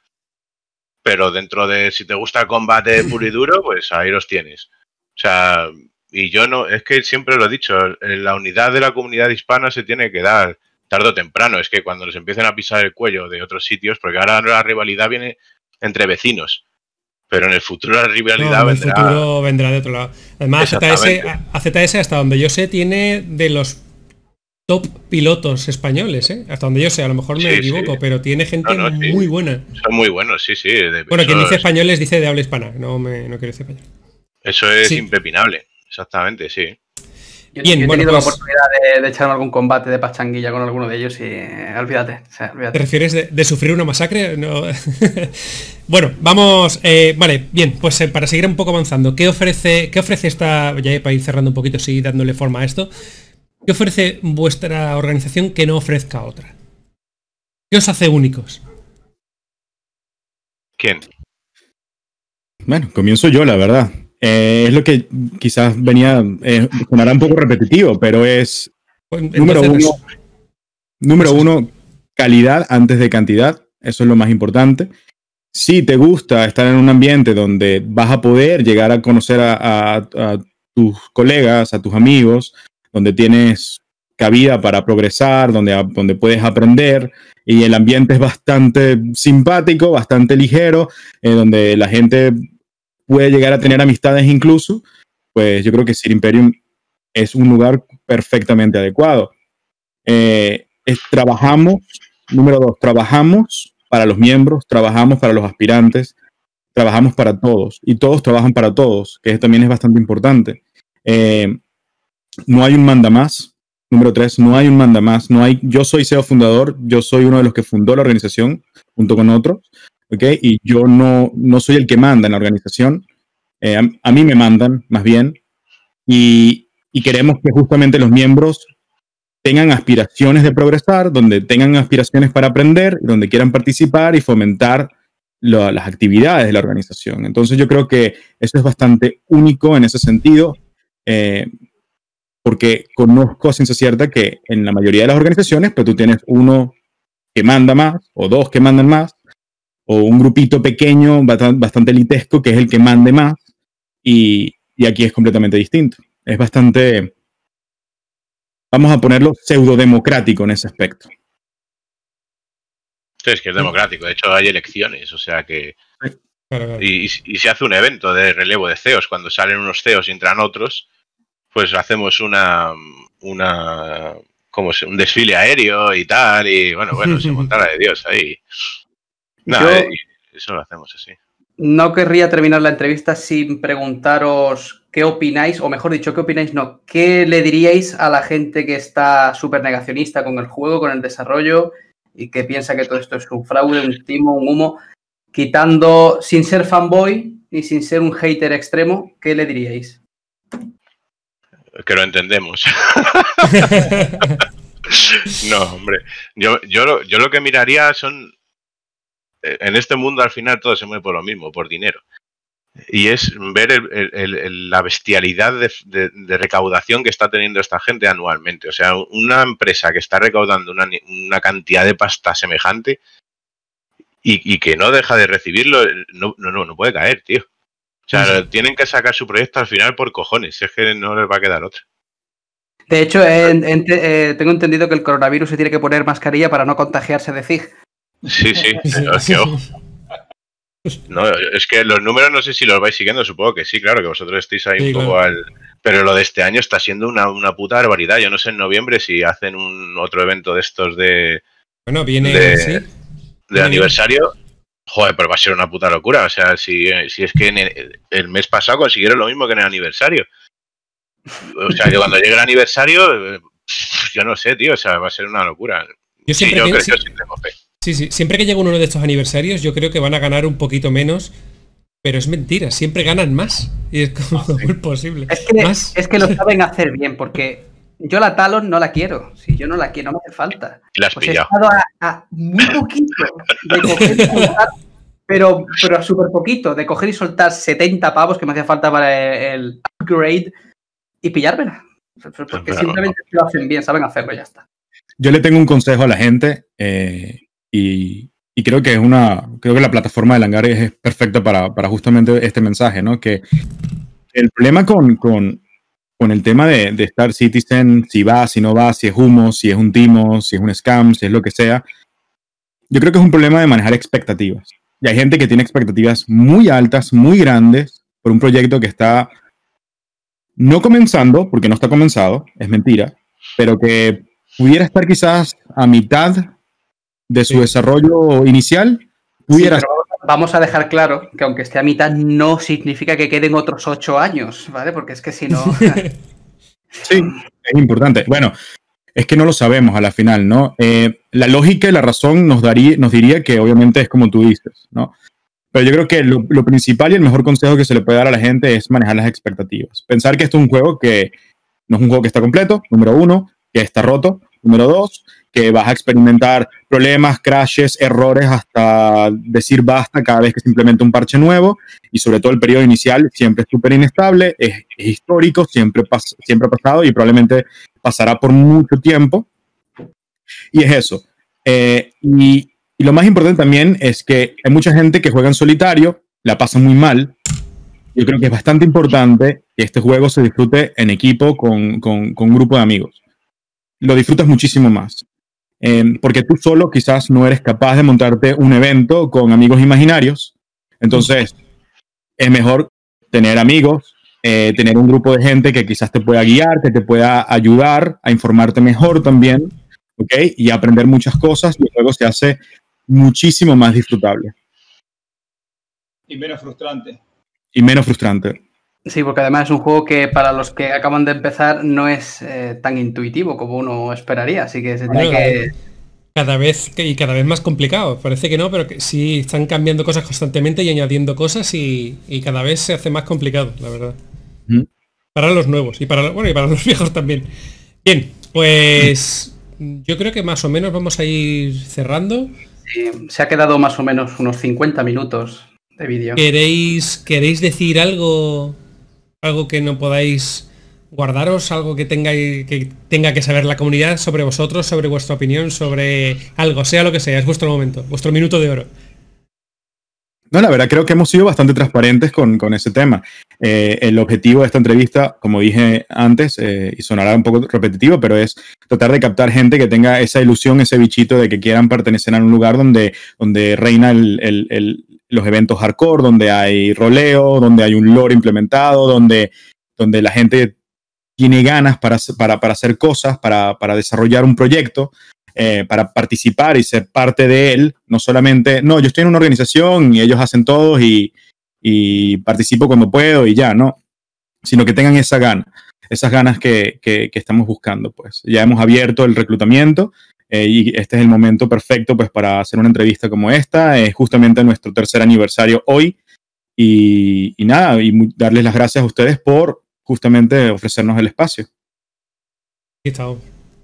pero dentro de, si te gusta el combate puro y duro, pues ahí los tienes. O sea, y yo no, es que siempre lo he dicho, la unidad de la comunidad hispana se tiene que dar tarde o temprano. Es que cuando les empiecen a pisar el cuello de otros sitios, porque ahora la rivalidad viene entre vecinos, pero en el futuro la rivalidad no, en vendrá... el futuro vendrá de otro lado. Además, A Z S, A Z S, hasta donde yo sé, tiene de los top pilotos españoles, ¿eh? Hasta donde yo sé, a lo mejor me sí, equivoco, sí. Pero tiene gente no, no, muy sí. buena. Son muy buenos, sí, sí. De, bueno, quien dice españoles dice de habla hispana, no, me, no quiero decir español. Eso es sí. impepinable, exactamente, sí. Yo, Bien, yo he bueno, tenido pues, la oportunidad de, de echar algún combate de pachanguilla con alguno de ellos y eh, olvídate, o sea, olvídate. ¿Te refieres de, de sufrir una masacre? No. Bueno, vamos, eh, vale, bien, pues eh, para seguir un poco avanzando, ¿qué ofrece, qué ofrece esta, ya para ir cerrando un poquito, sí, dándole forma a esto, qué ofrece vuestra organización que no ofrezca otra? ¿Qué os hace únicos? ¿Quién? Bueno, comienzo yo, la verdad. Eh, es lo que quizás venía, eh, sonará un poco repetitivo, pero es pues, número uno, no. número uno, calidad antes de cantidad, eso es lo más importante. Si te gusta estar en un ambiente donde vas a poder llegar a conocer a, a, a tus colegas, a tus amigos, donde tienes cabida para progresar, donde, donde puedes aprender, y el ambiente es bastante simpático, bastante ligero, eh, donde la gente puede llegar a tener amistades incluso, pues yo creo que Sir Imperium es un lugar perfectamente adecuado. Eh, es, trabajamos, número dos, trabajamos para los miembros, trabajamos para los aspirantes, trabajamos para todos, y todos trabajan para todos, que también es bastante importante. Eh, no hay un mandamás. Número tres, no hay un mandamás. No hay, yo soy C E O fundador, yo soy uno de los que fundó la organización junto con otros, ¿ok? Y yo no, no soy el que manda en la organización. Eh, a, a mí me mandan, más bien, y, y queremos que justamente los miembros tengan aspiraciones de progresar, donde tengan aspiraciones para aprender, donde quieran participar y fomentar lo, las actividades de la organización. Entonces yo creo que eso es bastante único en ese sentido, eh, porque conozco a ciencia cierta que en la mayoría de las organizaciones, pues tú tienes uno que manda más, o dos que mandan más, o un grupito pequeño, bastante elitesco, que es el que mande más, y, y aquí es completamente distinto. Es bastante, vamos a ponerlo, pseudo-democrático en ese aspecto. Sí, es que es democrático. De hecho, hay elecciones, o sea que... Y, y, y se hace un evento de relevo de C E Os. Cuando salen unos C E Os y entran otros, pues hacemos una, una como se, un desfile aéreo y tal, y bueno, bueno, se monta la de Dios ahí. Nada, Yo eso lo hacemos así. No querría terminar la entrevista sin preguntaros qué opináis, o mejor dicho, qué opináis, no, qué le diríais a la gente que está súper negacionista con el juego, con el desarrollo, y que piensa que todo esto es un fraude, un timo, un humo, quitando, sin ser fanboy ni sin ser un hater extremo, ¿qué le diríais? Que lo entendemos. No, hombre. Yo, yo, lo, yo lo que miraría son... En este mundo al final todo se mueve por lo mismo, por dinero. Y es ver el, el, el, la bestialidad de, de, de recaudación que está teniendo esta gente anualmente. O sea, una empresa que está recaudando una, una cantidad de pasta semejante y, y que no deja de recibirlo, no, no, no puede caer, tío. O sea, sí. Tienen que sacar su proyecto al final por cojones, es que no les va a quedar otra. De hecho, en, en, eh, tengo entendido que el coronavirus se tiene que poner mascarilla para no contagiarse de C I G. Sí, sí, es que ojo. No, es que los números no sé si los vais siguiendo, supongo que sí, claro, que vosotros estéis ahí sí, un poco claro. al... Pero lo de este año está siendo una, una puta barbaridad. Yo no sé en noviembre si hacen un otro evento de estos de... Bueno, viene... De, ¿sí? de viene aniversario... Bien. Joder, pero va a ser una puta locura. O sea, si, si es que en el, el mes pasado consiguieron lo mismo que en el aniversario. O sea, que cuando llegue el aniversario, yo no sé, tío. O sea, va a ser una locura. Yo siempre, sí, yo que, creo, sí, yo sí tengo fe. Sí, sí. Siempre que llega uno de estos aniversarios, yo creo que van a ganar un poquito menos. Pero es mentira. Siempre ganan más. Y es como ah, sí. muy posible. Es que, más. es que lo saben hacer bien, porque... Yo la Talon no la quiero. Si yo no la quiero, no me hace falta. Y la has pues pillado. He estado a, a muy poquito de coger y soltar, pero, pero a súper poquito, de coger y soltar setenta pavos que me hacía falta para el upgrade y pillármela. Porque pero, simplemente pero... lo hacen bien, saben hacerlo y ya está. Yo le tengo un consejo a la gente eh, y, y creo que es una, creo que la plataforma de Langar es perfecta para, para justamente este mensaje, ¿no? Que el problema con, con con el tema de, de Star Citizen, si va, si no va, si es humo, si es un timo, si es un scam, si es lo que sea, yo creo que es un problema de manejar expectativas. Y hay gente que tiene expectativas muy altas, muy grandes, por un proyecto que está no comenzando, porque no está comenzado, es mentira, pero que pudiera estar quizás a mitad de su sí. desarrollo inicial. Pudiera sí, vamos a dejar claro que aunque esté a mitad no significa que queden otros ocho años, ¿vale? Porque es que si no... Sí, es importante. Bueno, es que no lo sabemos a la final, ¿no? Eh, la lógica y la razón nos, daría, nos diría que obviamente es como tú dices, ¿no? Pero yo creo que lo, lo principal y el mejor consejo que se le puede dar a la gente es manejar las expectativas. Pensar que esto es un juego que no es un juego que está completo, número uno, que está roto, número dos, que vas a experimentar problemas, crashes, errores hasta decir basta cada vez que se implementa un parche nuevo, y sobre todo el periodo inicial siempre es súper inestable, es, es histórico, siempre, pas, siempre ha pasado y probablemente pasará por mucho tiempo, y es eso. Eh, y, y lo más importante también es que hay mucha gente que juega en solitario, la pasa muy mal, yo creo que es bastante importante que este juego se disfrute en equipo con, con, con un grupo de amigos. Lo disfrutas muchísimo más. Eh, porque tú solo quizás no eres capaz de montarte un evento con amigos imaginarios. Entonces, es mejor tener amigos, eh, tener un grupo de gente que quizás te pueda guiar, que te pueda ayudar a informarte mejor también, ¿ok? Y aprender muchas cosas, y luego se hace muchísimo más disfrutable. Y menos frustrante. Y menos frustrante. Sí, porque además es un juego que para los que acaban de empezar no es eh, tan intuitivo como uno esperaría, así que se tiene Bueno, que... Cada vez y cada vez más complicado. Parece que no, pero que sí están cambiando cosas constantemente y añadiendo cosas y, y cada vez se hace más complicado, la verdad. ¿Mm? Para los nuevos y para bueno y para los viejos también. Bien, pues yo creo que más o menos vamos a ir cerrando. Sí, se ha quedado más o menos unos cincuenta minutos de vídeo. ¿Queréis, ¿Queréis decir algo, algo que no podáis guardaros, algo que tengáis, que tenga que saber la comunidad sobre vosotros, sobre vuestra opinión, sobre algo, sea lo que sea? Es vuestro momento, vuestro minuto de oro. No, la verdad creo que hemos sido bastante transparentes con, con ese tema. Eh, el objetivo de esta entrevista, como dije antes, eh, y sonará un poco repetitivo, pero es tratar de captar gente que tenga esa ilusión, ese bichito de que quieran pertenecer a un lugar donde, donde reina el, el, el, los eventos hardcore, donde hay roleo, donde hay un lore implementado, donde, donde la gente tiene ganas para, para, para hacer cosas, para, para desarrollar un proyecto, eh, para participar y ser parte de él. No solamente, no, yo estoy en una organización y ellos hacen todo y, y participo cuando puedo y ya, no. Sino que tengan esa gana, esas ganas que, que, que estamos buscando. Pues ya hemos abierto el reclutamiento eh, y este es el momento perfecto pues, para hacer una entrevista como esta. Es justamente nuestro tercer aniversario hoy. Y, y nada, y muy, darles las gracias a ustedes por justamente ofrecernos el espacio. Aquí estamos.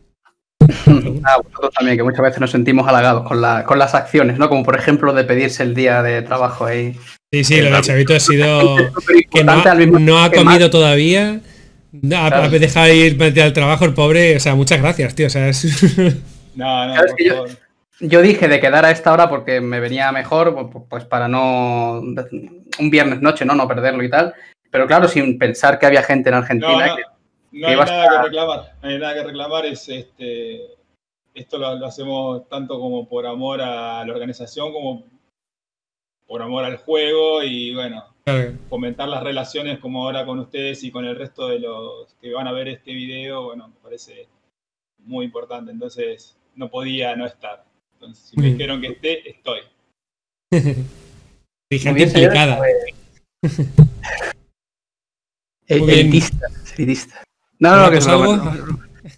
Ah, vosotros también, que muchas veces nos sentimos halagados con, la, con las acciones, ¿no? Como por ejemplo de pedirse el día de trabajo ahí. Sí, sí, lo de Chavito ha sido que no, al mismo no ha tiempo comido más. todavía, ha, Claro. ha dejado ir al trabajo el pobre, o sea, muchas gracias, tío, o sea, es... No, no, Claro, es por que yo- favor. Yo dije de quedar a esta hora porque me venía mejor, pues para no... un viernes noche, ¿no? No perderlo y tal. Pero claro, sin pensar que había gente en No, Argentina. no, que- no hay ibas nada a- que reclamar. No hay nada que reclamar. Es, este, esto lo, lo hacemos tanto como por amor a la organización como por amor al juego y bueno, Claro. fomentar las relaciones como ahora con ustedes y con el resto de los que van a ver este video, bueno, me parece muy importante. Entonces, no podía no estar. Entonces, si me Mm. dijeron que esté, estoy. Y Muy gente bien, señores, implicada. pues- El- Muy bien. Elitista, elitista. No, no, que es ¿Algo? broma, no, no, no.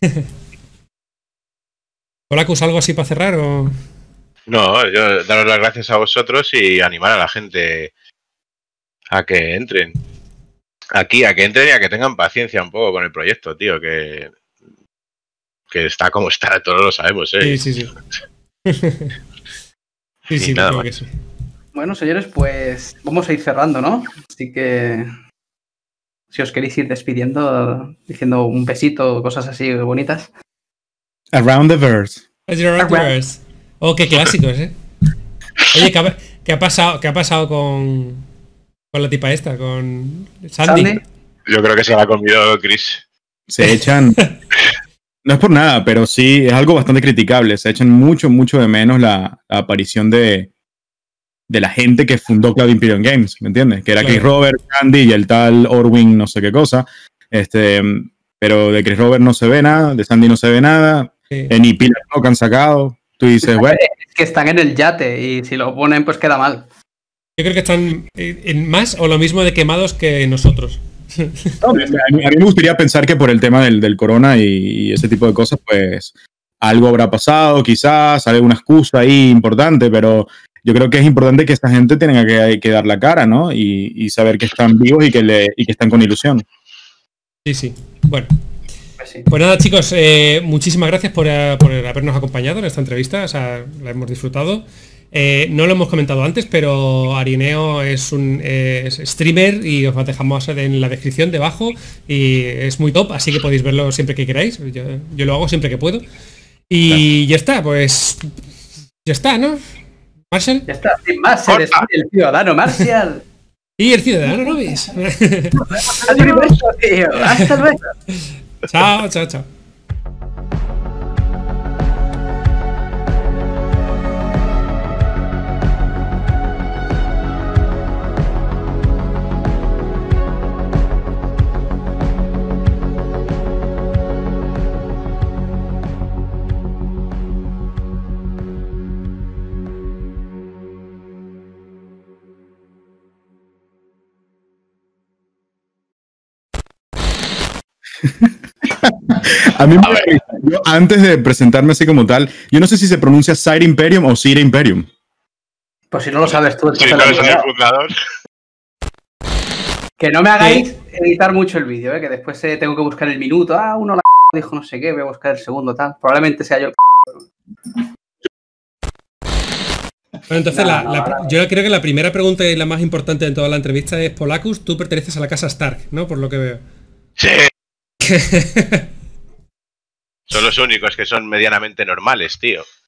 Hola, Cus, ¿algo así para cerrar o...? No, yo daros las gracias a vosotros y animar a la gente a que entren. Aquí, a que entren y a que tengan paciencia un poco con el proyecto, tío, que, que está como está, todos lo sabemos, ¿eh? Sí, sí, sí. Sí, sí, Y nada creo más. que sí. Bueno, señores, pues vamos a ir cerrando, ¿no? Así que si os queréis ir despidiendo, diciendo un besito, cosas así bonitas. Around the verse. Reverse. Oh, qué clásicos, ¿eh? Oye, ¿qué ha, qué ha pasado, qué ha pasado con, con la tipa esta, con Sandy? Sandy. Yo creo que se la ha comido Chris. Se echan, no es por nada, pero sí es algo bastante criticable. Se echan mucho, mucho de menos la, la aparición de, de la gente que fundó Cloud Imperium Games, ¿me entiendes? Que era Claro. Chris Robert, Andy y el tal Orwin, no sé qué cosa. Este, pero de Chris Robert no se ve nada, de Sandy no se ve nada, Sí. eh, ni Pilar no que han sacado. Tú dices, bueno, Es que están en el yate y si lo ponen, pues queda mal. Yo creo que están eh, en más o lo mismo de quemados que nosotros. no, a, mí, a mí me gustaría pensar que por el tema del, del corona y, y ese tipo de cosas, pues algo habrá pasado, quizás, alguna excusa ahí importante, pero yo creo que es importante que esta gente tenga que, que dar la cara, ¿no? Y, y saber que están vivos y que, le, y que están con ilusión. Sí, sí. Bueno. Pues sí. Pues nada, chicos, eh, muchísimas gracias por, eh, por habernos acompañado en esta entrevista. O sea, la hemos disfrutado. Eh, no lo hemos comentado antes, pero Arineo es un eh, es streamer y os lo dejamos en la descripción debajo. Y es muy top, así que podéis verlo siempre que queráis. Yo, yo lo hago siempre que puedo. Y ya está, pues... Ya está, ¿no? Marshall. Ya está, sin más, se despide el ciudadano Marcial. Y el ciudadano Nobis. Adiós, tío. Hasta luego. Chao, chao, chao. A mí me yo, antes de presentarme así como tal, yo no sé si se pronuncia Sire Imperium o Sire Imperium. Pues si no lo sabes tú, Si entonces no lo eres digo el yo. fundador. Que no me hagáis editar mucho el vídeo, ¿eh? Que después eh, tengo que buscar el minuto. Ah, uno la dijo no sé qué, voy a buscar el segundo tal. Probablemente sea yo el Bueno, entonces No, la, no, la- no. yo creo que la primera pregunta y la más importante de toda la entrevista es: Polacus, tú perteneces a la casa Stark, ¿no? Por lo que veo. Sí. Son los únicos que son medianamente normales, tío.